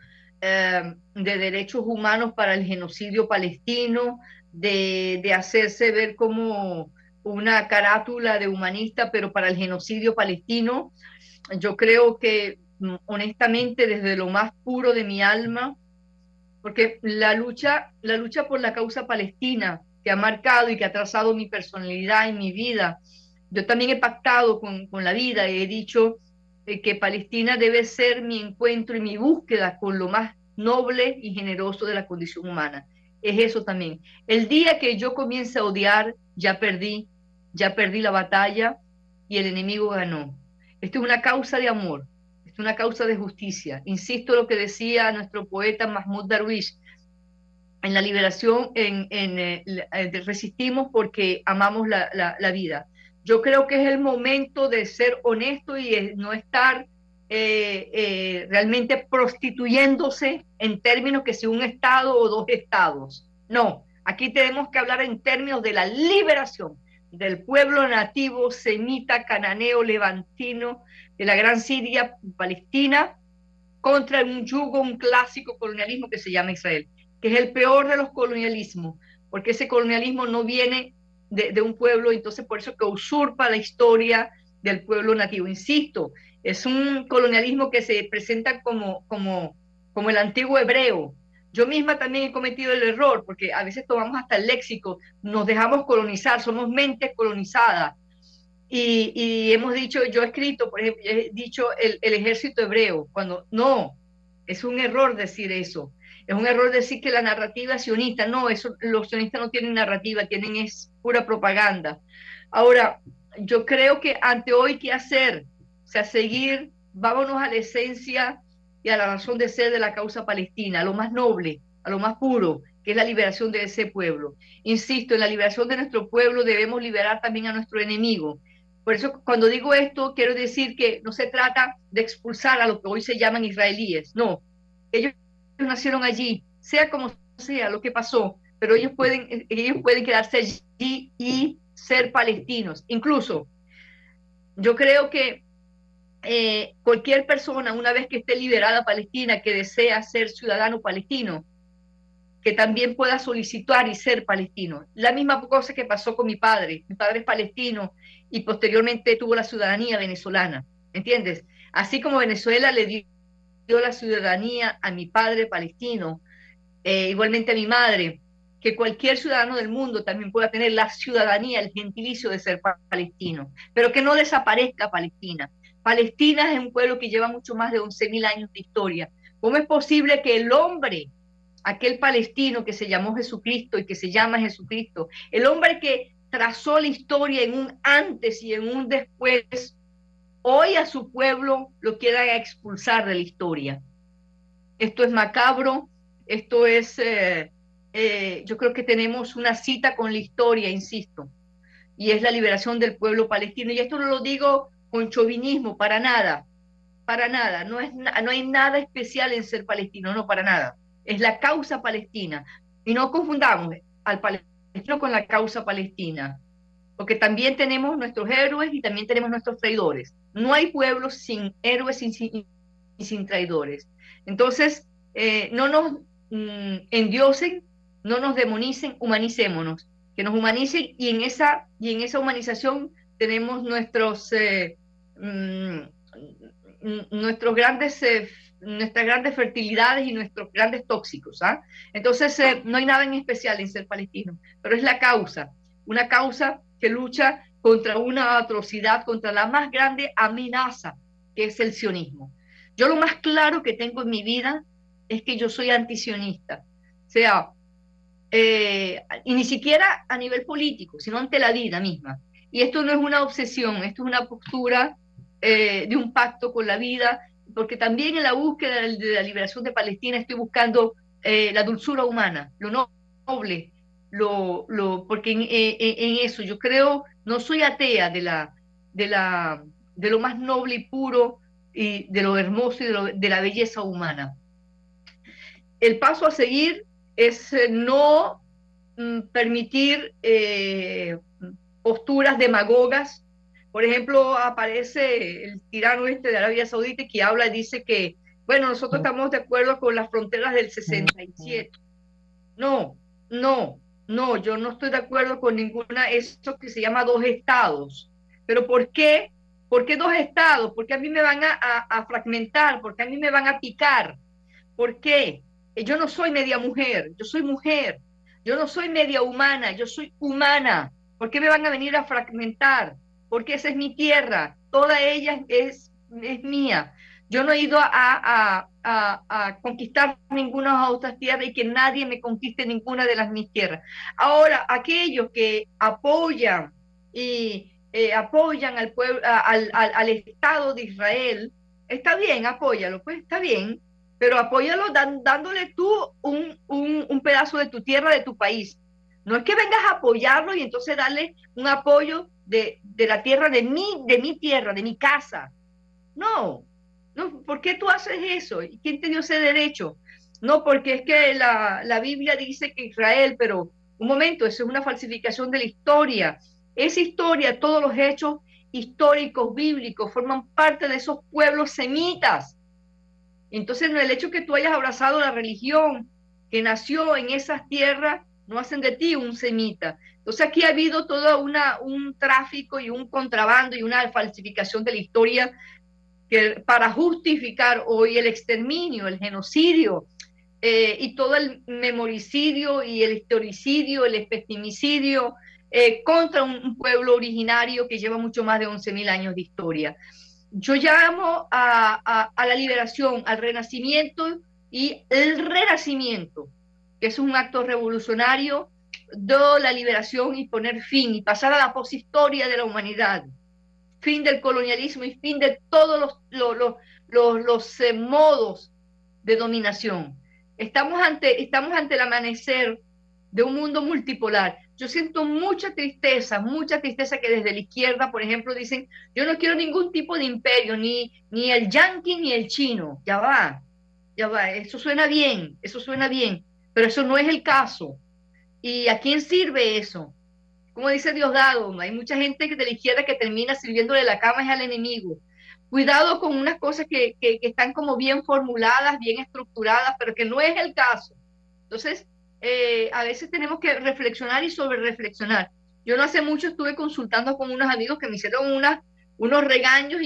[SPEAKER 2] de derechos humanos para el genocidio palestino, de hacerse ver como una carátula de humanista, pero para el genocidio palestino. Yo creo que honestamente, desde lo más puro de mi alma, porque la lucha por la causa palestina que ha marcado y que ha trazado mi personalidad y mi vida, yo también he pactado con la vida y he dicho que Palestina debe ser mi encuentro y mi búsqueda con lo más noble y generoso de la condición humana. Es eso también. El día que yo comience a odiar, ya perdí la batalla y el enemigo ganó. Esto es una causa de amor, es una causa de justicia. Insisto lo que decía nuestro poeta Mahmoud Darwish: en la liberación, resistimos porque amamos la vida. Yo creo que es el momento de ser honesto y no estar realmente prostituyéndose en términos que si un Estado o dos Estados. No, aquí tenemos que hablar en términos de la liberación del pueblo nativo, semita, cananeo, levantino, de la gran Siria, Palestina, contra un yugo, un clásico colonialismo que se llama Israel, que es el peor de los colonialismos, porque ese colonialismo no viene de un pueblo, entonces por eso que usurpa la historia del pueblo nativo. Insisto, es un colonialismo que se presenta como el antiguo hebreo. Yo misma también he cometido el error, porque a veces tomamos hasta el léxico, nos dejamos colonizar, somos mentes colonizadas. Y hemos dicho, yo he escrito, por ejemplo, he dicho el ejército hebreo, cuando no, es un error decir eso. Es un error decir que la narrativa sionista, no, eso, los sionistas no tienen narrativa, tienen es pura propaganda. Ahora, yo creo que ante hoy, ¿qué hacer? O sea, seguir, vámonos a la esencia y a la razón de ser de la causa palestina, a lo más noble, a lo más puro, que es la liberación de ese pueblo. Insisto, en la liberación de nuestro pueblo debemos liberar también a nuestro enemigo. Por eso, cuando digo esto, quiero decir que no se trata de expulsar a lo que hoy se llaman israelíes. No, ellos nacieron allí, sea como sea lo que pasó, pero ellos pueden quedarse allí y ser palestinos. Incluso, yo creo que cualquier persona, una vez que esté liberada Palestina, que desea ser ciudadano palestino, que también pueda solicitar y ser palestino. La misma cosa que pasó con mi padre. Mi padre es palestino y posteriormente tuvo la ciudadanía venezolana, ¿entiendes? Así como Venezuela le dio la ciudadanía a mi padre palestino, igualmente a mi madre, que cualquier ciudadano del mundo también pueda tener la ciudadanía, el gentilicio de ser palestino, pero que no desaparezca Palestina. Palestina es un pueblo que lleva mucho más de 11.000 años de historia. ¿Cómo es posible que el hombre, aquel palestino que se llamó Jesucristo y que se llama Jesucristo, el hombre que trazó la historia en un antes y en un después, hoy a su pueblo lo quiera expulsar de la historia? Esto es macabro, esto es yo creo que tenemos una cita con la historia, insisto, y es la liberación del pueblo palestino. Y esto no lo digo con chauvinismo, para nada. No hay nada especial en ser palestino, no, para nada. Es la causa palestina. Y no confundamos al palestino con la causa palestina, porque también tenemos nuestros héroes y también tenemos nuestros traidores. No hay pueblo sin héroes y sin traidores. Entonces, no nos endiosen, no nos demonicen, humanicémonos, que nos humanicen y en esa humanización tenemos mm, nuestros grandes, nuestras grandes fertilidades y nuestros grandes tóxicos. ¿Ah? Entonces, no hay nada en especial en ser palestino, pero es la causa, una causa que lucha contra una atrocidad, contra la más grande amenaza, que es el sionismo. Yo lo más claro que tengo en mi vida es que yo soy antisionista. O sea, y ni siquiera a nivel político, sino ante la vida misma. Y esto no es una obsesión, esto es una postura de un pacto con la vida, porque también en la búsqueda de la liberación de Palestina estoy buscando la dulzura humana, lo noble, porque en eso yo creo, no soy atea de lo más noble y puro y de lo hermoso y de la belleza humana. El paso a seguir es no permitir posturas demagogas. Por ejemplo, aparece el tirano este de Arabia Saudita que habla y dice que, bueno, nosotros estamos de acuerdo con las fronteras del 67. No, no, no, yo no estoy de acuerdo con ninguna, eso que se llama dos estados. Pero ¿por qué? ¿Por qué dos estados? ¿Por qué a mí me van a fragmentar? ¿Por qué a mí me van a picar? ¿Por qué? Yo no soy media mujer, yo soy mujer. Yo no soy media humana, yo soy humana. ¿Por qué me van a venir a fragmentar? Porque esa es mi tierra, toda ella es mía. Yo no he ido a conquistar ninguna otra tierra y que nadie me conquiste ninguna de las mis tierras. Ahora, aquellos que apoyan y apoyan al pueblo, al Estado de Israel, está bien, apóyalo, pues está bien, pero apóyalo dándole tú un pedazo de tu tierra, de tu país. No es que vengas a apoyarlo y entonces darle un apoyo de la tierra de mi tierra, de mi casa. No, no, ¿por qué tú haces eso? ¿Y quién te dio ese derecho? No, porque es que la Biblia dice que Israel, pero un momento, eso es una falsificación de la historia. Esa historia, todos los hechos históricos, bíblicos, forman parte de esos pueblos semitas. Entonces, el hecho que tú hayas abrazado la religión que nació en esas tierras no hacen de ti un semita. Entonces, aquí ha habido todo un tráfico y un contrabando y una falsificación de la historia que, para justificar hoy el exterminio, el genocidio y todo el memoricidio y el historicidio, el espectimicidio contra un pueblo originario que lleva mucho más de 11.000 años de historia. Yo llamo a la liberación, al renacimiento y el renacimiento, que es un acto revolucionario de la liberación y poner fin y pasar a la poshistoria de la humanidad, fin del colonialismo y fin de todos los modos de dominación. Estamos ante el amanecer de un mundo multipolar. Yo siento mucha tristeza que desde la izquierda, por ejemplo, dicen, yo no quiero ningún tipo de imperio, ni el yanqui ni el chino. Ya va, eso suena bien, pero eso no es el caso. ¿Y a quién sirve eso? Como dice Diosdado, hay mucha gente de la izquierda que termina sirviéndole la cama es al enemigo. Cuidado con unas cosas que están como bien formuladas, bien estructuradas, pero que no es el caso. Entonces, a veces tenemos que reflexionar y sobre reflexionar. Yo no hace mucho estuve consultando con unos amigos que me hicieron unos regaños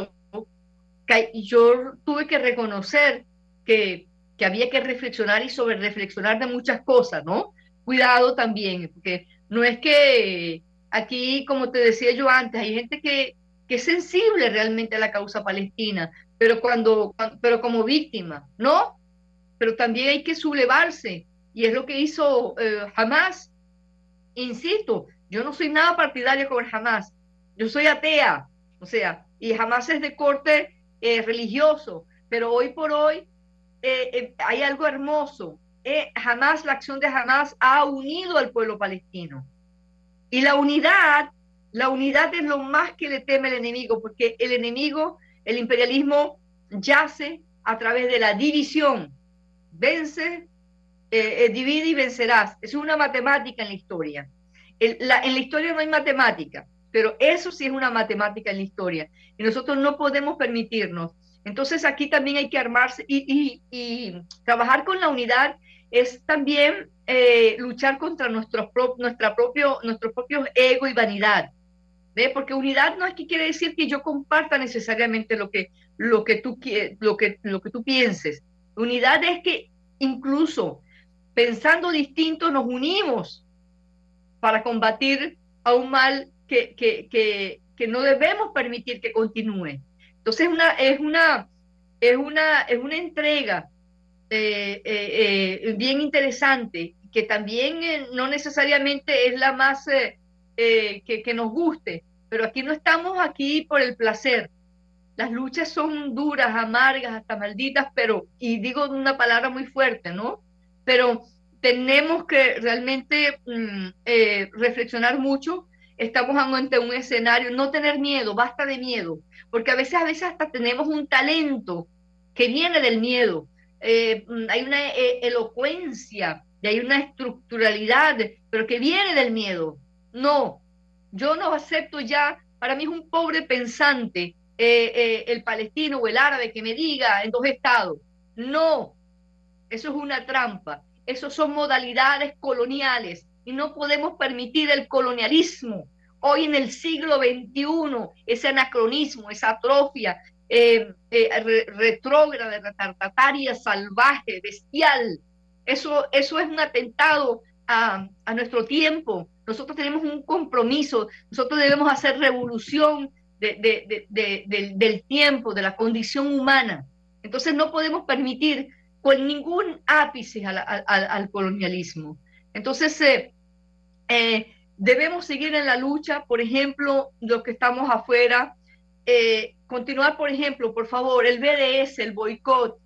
[SPEAKER 2] y yo tuve que reconocer que había que reflexionar y sobre reflexionar de muchas cosas, ¿no? Cuidado también, porque no es que aquí, como te decía yo antes, hay gente que es sensible realmente a la causa palestina, pero como víctima, ¿no? Pero también hay que sublevarse, y es lo que hizo Hamas. Insisto, yo no soy nada partidaria con Hamas, yo soy atea, o sea, y Hamas es de corte religioso, pero hoy por hoy hay algo hermoso Jamás, la acción de Hamás ha unido al pueblo palestino. Y la unidad es lo más que le teme el enemigo, porque el enemigo, el imperialismo, yace a través de la división. Vence, divide y vencerás. Es una matemática en la historia. En la historia no hay matemática, pero eso sí es una matemática en la historia. Y nosotros no podemos permitirnos. Entonces aquí también hay que armarse y trabajar con la unidad es también luchar contra nuestros propios ego y vanidad. ¿Ve? Porque unidad no es que quiere decir que yo comparta necesariamente lo que tú pienses. Unidad es que incluso pensando distinto nos unimos para combatir a un mal que no debemos permitir que continúe. Entonces es una entrega bien interesante, que también no necesariamente es la más que nos guste, pero aquí no estamos aquí por el placer. Las luchas son duras, amargas, hasta malditas, pero, y digo una palabra muy fuerte, ¿no? Pero tenemos que realmente reflexionar mucho. Estamos ante un escenario, no tener miedo, basta de miedo, porque a veces hasta tenemos un talento que viene del miedo. Hay una elocuencia y hay una estructuralidad, pero que viene del miedo. No, yo no acepto ya, para mí es un pobre pensante el palestino o el árabe que me diga en dos estados. No, eso es una trampa. Eso son modalidades coloniales y no podemos permitir el colonialismo. Hoy en el siglo XXI, ese anacronismo, esa atrofia retrógrada, retardataria, salvaje, bestial, eso es un atentado a nuestro tiempo. Nosotros tenemos un compromiso, nosotros debemos hacer revolución del tiempo, de la condición humana. Entonces no podemos permitir con ningún ápice al colonialismo. Entonces debemos seguir en la lucha, por ejemplo, los que estamos afuera, continuar, por ejemplo, por favor, el BDS, el boicot,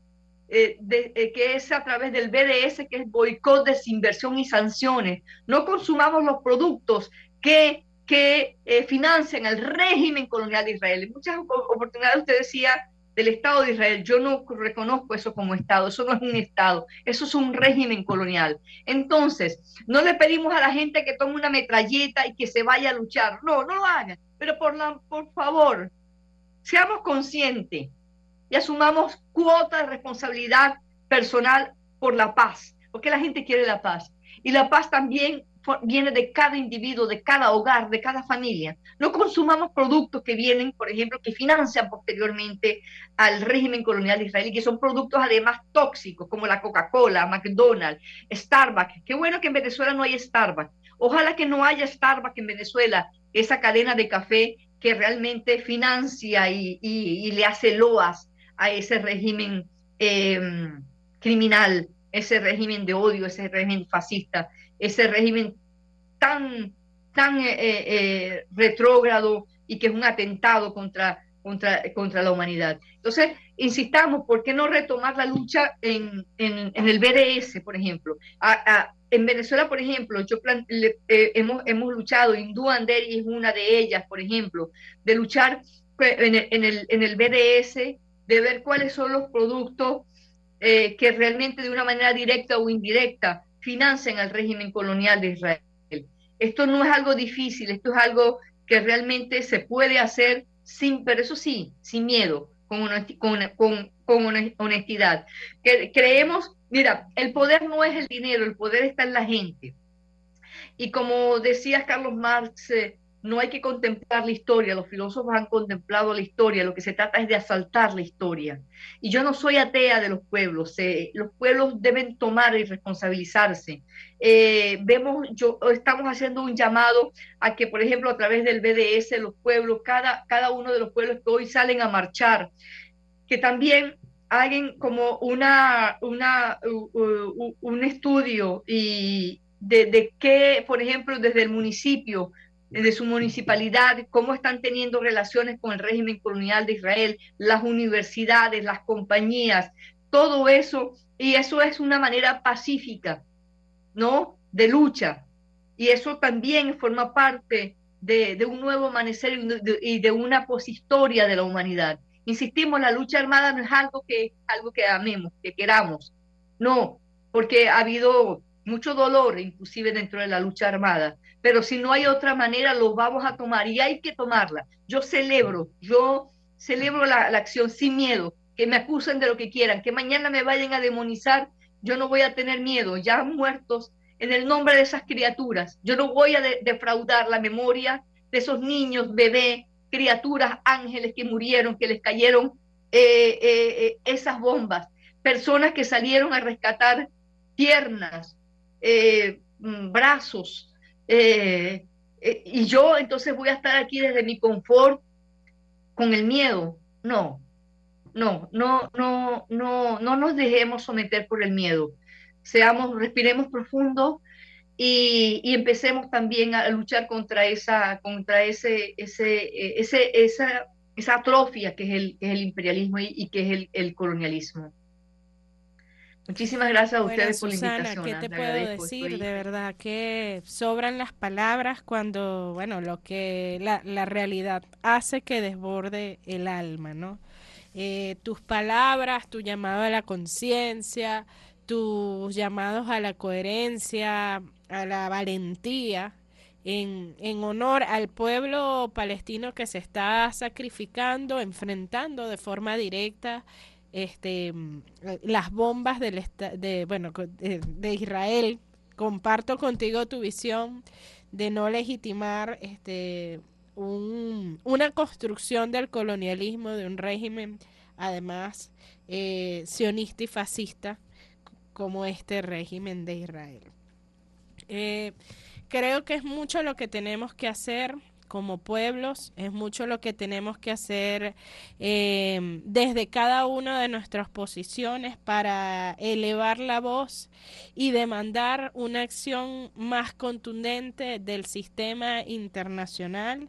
[SPEAKER 2] que es a través del BDS, que es boicot, desinversión y sanciones. No consumamos los productos que financian el régimen colonial de Israel. En muchas oportunidades usted decía del Estado de Israel. Yo no reconozco eso como Estado, eso no es un Estado, eso es un régimen colonial. Entonces, no le pedimos a la gente que tome una metralleta y que se vaya a luchar. No, no lo hagan, pero por favor, seamos conscientes y asumamos cuota de responsabilidad personal por la paz, porque la gente quiere la paz. Y la paz también viene de cada individuo, de cada hogar, de cada familia. No consumamos productos que vienen, por ejemplo, que financian posteriormente al régimen colonial israelí, que son productos además tóxicos, como la Coca-Cola, McDonald's, Starbucks. Qué bueno que en Venezuela no hay Starbucks. Ojalá que no haya Starbucks en Venezuela, esa cadena de café que realmente financia y le hace loas a ese régimen criminal, ese régimen de odio, ese régimen fascista, ese régimen tan retrógrado y que es un atentado contra la humanidad. Entonces, insistamos, ¿por qué no retomar la lucha en el BDS, por ejemplo? En Venezuela, por ejemplo, hemos luchado, Hindú Anderi es una de ellas, por ejemplo, de luchar en el BDS, de ver cuáles son los productos que realmente de una manera directa o indirecta financian al régimen colonial de Israel. Esto no es algo difícil, esto es algo que realmente se puede hacer pero eso sí, sin miedo, con honestidad. Creemos, mira, el poder no es el dinero, el poder está en la gente. Y como decía Carlos Marx, no hay que contemplar la historia, los filósofos han contemplado la historia, lo que se trata es de asaltar la historia. Y yo no soy atea de los pueblos deben tomar y responsabilizarse. Estamos haciendo un llamado a que, por ejemplo, a través del BDS, los pueblos, cada uno de los pueblos que hoy salen a marchar, que también hagan como un estudio y de qué, por ejemplo, desde el municipio, de su municipalidad, cómo están teniendo relaciones con el régimen colonial de Israel, las universidades, las compañías, todo eso Y eso es una manera pacífica, ¿no? De lucha. Y eso también forma parte de un nuevo amanecer y de una poshistoria de la humanidad. Insistimos, la lucha armada no es algo que amemos, que queramos, no, porque ha habido mucho dolor, inclusive dentro de la lucha armada, pero si no hay otra manera, lo vamos a tomar y hay que tomarla. Yo celebro la acción sin miedo, que me acusen de lo que quieran, que mañana me vayan a demonizar, yo no voy a tener miedo, ya muertos en el nombre de esas criaturas. Yo no voy a defraudar la memoria de esos niños, bebés, criaturas, ángeles que murieron, que les cayeron esas bombas, personas que salieron a rescatar piernas, brazos, y yo entonces voy a estar aquí desde mi confort con el miedo. No, no nos dejemos someter por el miedo. Respiremos profundo y empecemos también a luchar contra esa atrofia que es el imperialismo y que es el colonialismo. Muchísimas gracias a
[SPEAKER 1] Bueno,
[SPEAKER 2] ustedes por la
[SPEAKER 1] Susana,
[SPEAKER 2] invitación,
[SPEAKER 1] ¿qué
[SPEAKER 2] ¿ah?
[SPEAKER 1] te
[SPEAKER 2] Le
[SPEAKER 1] puedo
[SPEAKER 2] agradezco,
[SPEAKER 1] decir?
[SPEAKER 2] estoy
[SPEAKER 1] De
[SPEAKER 2] feliz.
[SPEAKER 1] verdad que sobran las palabras cuando, bueno, lo que la realidad hace que desborde el alma, ¿no? Tus palabras, tu llamado a la conciencia, tus llamados a la coherencia, a la valentía, en honor al pueblo palestino que se está sacrificando, enfrentando de forma directa las bombas de Israel. Comparto contigo tu visión de no legitimar una construcción del colonialismo de un régimen además sionista y fascista como este régimen de Israel. Eh, Creo que es mucho lo que tenemos que hacer como pueblos, es mucho lo que tenemos que hacer desde cada una de nuestras posiciones para elevar la voz y demandar una acción más contundente del sistema internacional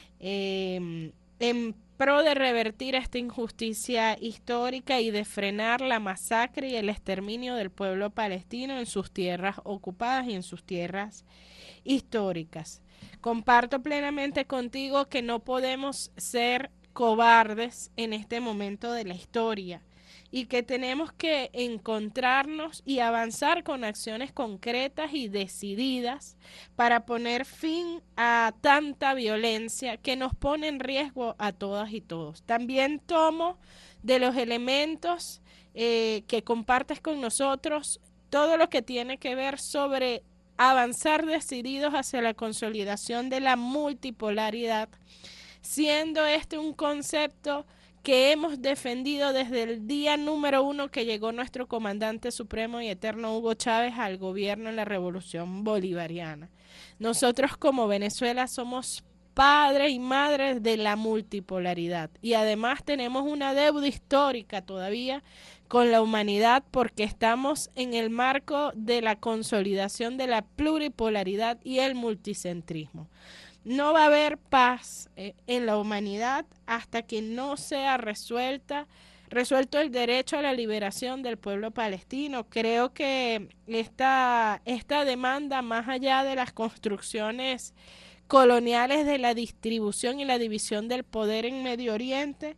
[SPEAKER 1] en pro de revertir esta injusticia histórica y de frenar la masacre y el exterminio del pueblo palestino en sus tierras ocupadas y en sus tierras históricas. Comparto plenamente contigo que no podemos ser cobardes en este momento de la historia y que tenemos que encontrarnos y avanzar con acciones concretas y decididas para poner fin a tanta violencia que nos pone en riesgo a todas y todos. También tomo de los elementos que compartes con nosotros todo lo que tiene que ver sobre avanzar decididos hacia la consolidación de la multipolaridad, siendo este un concepto que hemos defendido desde el día número 1 que llegó nuestro comandante supremo y eterno Hugo Chávez al gobierno en la Revolución Bolivariana. Nosotros como Venezuela somos padres y madres de la multipolaridad y además tenemos una deuda histórica todavía con la humanidad porque estamos en el marco de la consolidación de la pluripolaridad y el multicentrismo. No va a haber paz en la humanidad hasta que no sea resuelto el derecho a la liberación del pueblo palestino. Creo que esta demanda, más allá de las construcciones coloniales de la distribución y la división del poder en Medio Oriente,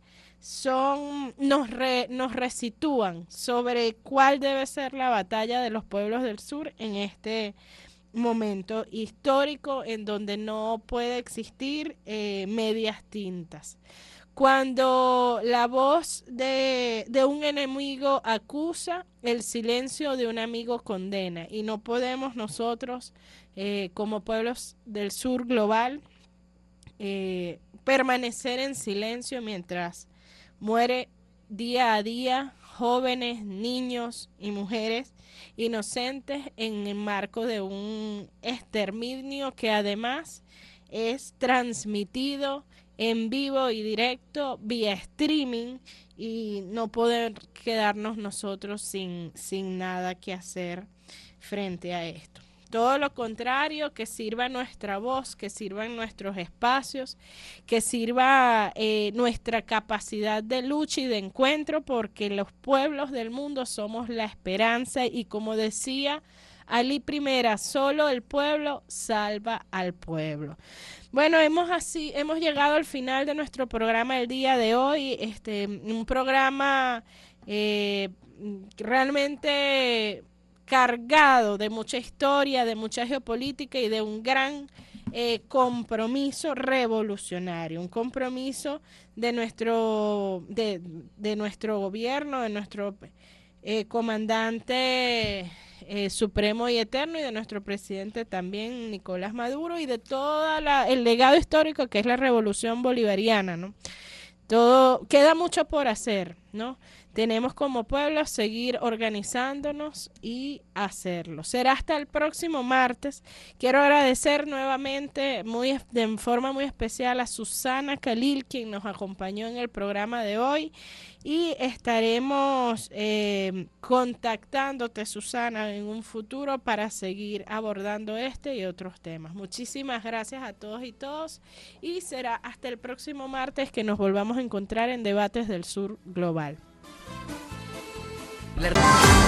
[SPEAKER 1] nos resitúan sobre cuál debe ser la batalla de los pueblos del sur en este momento histórico en donde no puede existir medias tintas. Cuando la voz de un enemigo acusa, el silencio de un amigo condena. Y no podemos nosotros, como pueblos del sur global, permanecer en silencio mientras muere día a día jóvenes, niños y mujeres inocentes en el marco de un exterminio que además es transmitido en vivo y directo vía streaming y no poder quedarnos nosotros sin nada que hacer frente a esto. Todo lo contrario, que sirva nuestra voz, que sirvan nuestros espacios, que sirva nuestra capacidad de lucha y de encuentro, porque los pueblos del mundo somos la esperanza y como decía Ali Primera, solo el pueblo salva al pueblo. Bueno, hemos llegado al final de nuestro programa el día de hoy, un programa realmente cargado de mucha historia, de mucha geopolítica y de un gran compromiso revolucionario, un compromiso de nuestro gobierno, de nuestro comandante supremo y eterno, y de nuestro presidente también, Nicolás Maduro, y de todo el legado histórico que es la revolución bolivariana, ¿no? Todo, queda mucho por hacer, ¿no? Tenemos como pueblo seguir organizándonos y hacerlo. Será hasta el próximo martes. Quiero agradecer nuevamente de forma muy especial a Susana Khalil, quien nos acompañó en el programa de hoy. Y estaremos contactándote, Susana, en un futuro para seguir abordando este y otros temas. Muchísimas gracias a todos y todos. Y será hasta el próximo martes que nos volvamos a encontrar en Debates del Sur Global.